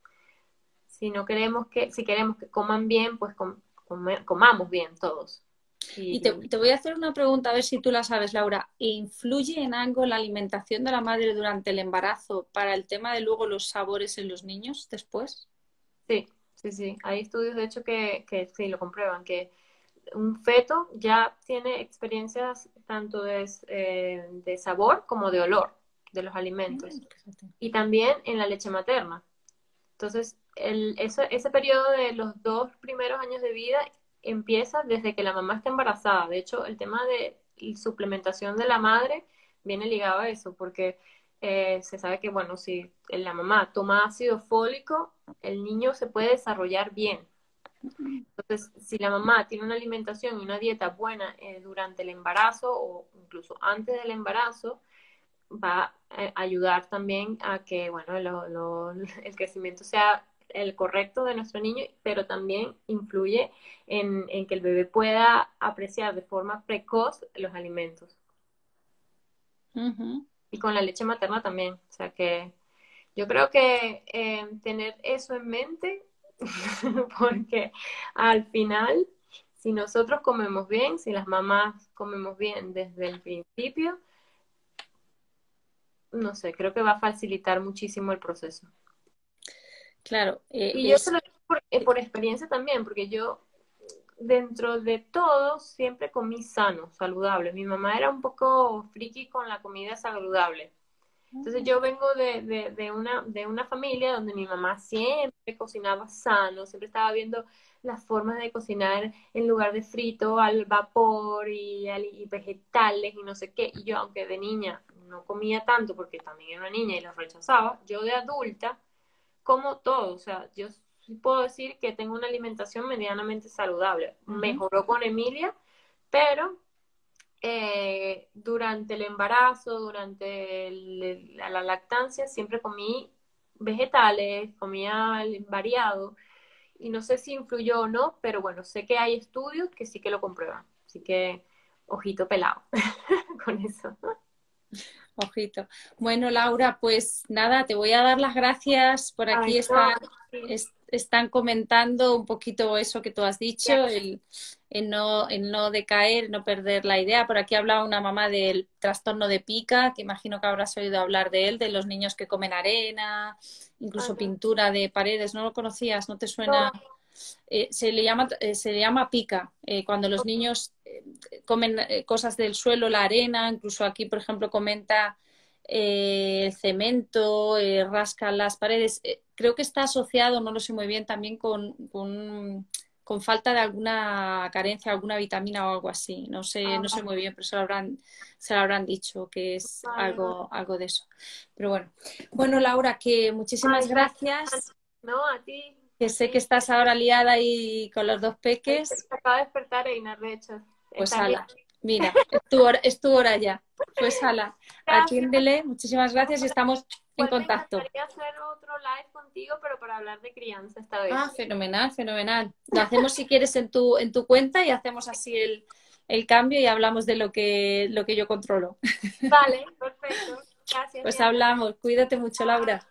Si no queremos que, si queremos que coman bien, pues com- come- comamos bien todos. Y te, Y te voy a hacer una pregunta, a ver si tú la sabes, Laura. ¿Influye en algo la alimentación de la madre durante el embarazo para el tema de luego los sabores en los niños después? sí, sí, sí. Hay estudios de hecho que, que sí lo comprueban, que un feto ya tiene experiencias tanto de, eh, de sabor como de olor de los alimentos. Mm, fíjate. Y también en la leche materna. Entonces, el, ese, ese periodo de los dos primeros años de vida empieza desde que la mamá está embarazada. De hecho, el tema de suplementación de la madre viene ligado a eso, porque eh, se sabe que, bueno, si la mamá toma ácido fólico, el niño se puede desarrollar bien. Entonces, si la mamá tiene una alimentación y una dieta buena eh, durante el embarazo o incluso antes del embarazo, va a ayudar también a que, bueno, lo, lo, el crecimiento sea el correcto de nuestro niño, pero también influye en, en, que el bebé pueda apreciar de forma precoz los alimentos. Ujú. Y con la leche materna también. O sea que yo creo que eh, tener eso en mente, porque al final, si nosotros comemos bien, si las mamás comemos bien desde el principio, no sé, creo que va a facilitar muchísimo el proceso. Claro, eh, Y yo te ves, lo digo por, eh, por experiencia también, porque yo dentro de todo siempre comí sano, saludable. Mi mamá era un poco friki con la comida saludable. Entonces yo vengo de, de, de una, de una familia donde mi mamá siempre cocinaba sano, siempre estaba viendo las formas de cocinar en lugar de frito, al vapor y, al- y vegetales y no sé qué. Y yo, aunque de niña no comía tanto porque también era una niña y lo rechazaba, yo de adulta como todo. O sea, yo sí puedo decir que tengo una alimentación medianamente saludable. ujú. Mejoró con Emilia, pero eh, durante el embarazo, durante el- la, la lactancia, siempre comí vegetales, comía variado, y no sé si influyó o no, pero bueno, sé que hay estudios que sí que lo comprueban, así que ojito pelado con eso. Ojito. Bueno, Laura, pues nada, te voy a dar las gracias. Por Ay, aquí no, están, sí, es- están comentando un poquito eso que tú has dicho, ya, el, el no, el no decaer, no perder la idea. Por aquí hablaba una mamá del trastorno de pica, que imagino que habrás oído hablar de él, de los niños que comen arena, ay, incluso no, pintura de paredes. ¿No lo conocías? ¿No te suena? no, Eh, se le llama, eh, se le llama pica. Eh, cuando los niños eh, comen eh, cosas del suelo, la arena, incluso aquí, por ejemplo, comenta eh, el cemento, eh, rascan las paredes. Eh, creo que está asociado, no lo sé muy bien, también con, con, con falta de alguna carencia, alguna vitamina o algo así. No sé, Ah, no sé muy bien, pero se lo habrán, se lo habrán dicho que es vale, vale. algo, algo de eso. Pero bueno. Bueno, Laura, que muchísimas Ay, gracias. no, a ti, Que a sé que ti. estás ahora liada ahí con los dos peques. Se acaba de despertar Einar, de hecho. Pues Está bien. ala, mira, es tu hora, es tu hora ya. Pues ala, Gracias. atiéndele, muchísimas gracias y estamos en Igual me contacto. encantaría hacer otro live contigo, pero para hablar de crianza esta vez. Ah, fenomenal, fenomenal. Lo hacemos si quieres en tu, en tu cuenta y hacemos así el, el cambio y hablamos de lo que, lo que yo controlo. Vale, perfecto. Gracias, Pues Diana. hablamos. Cuídate mucho, Laura.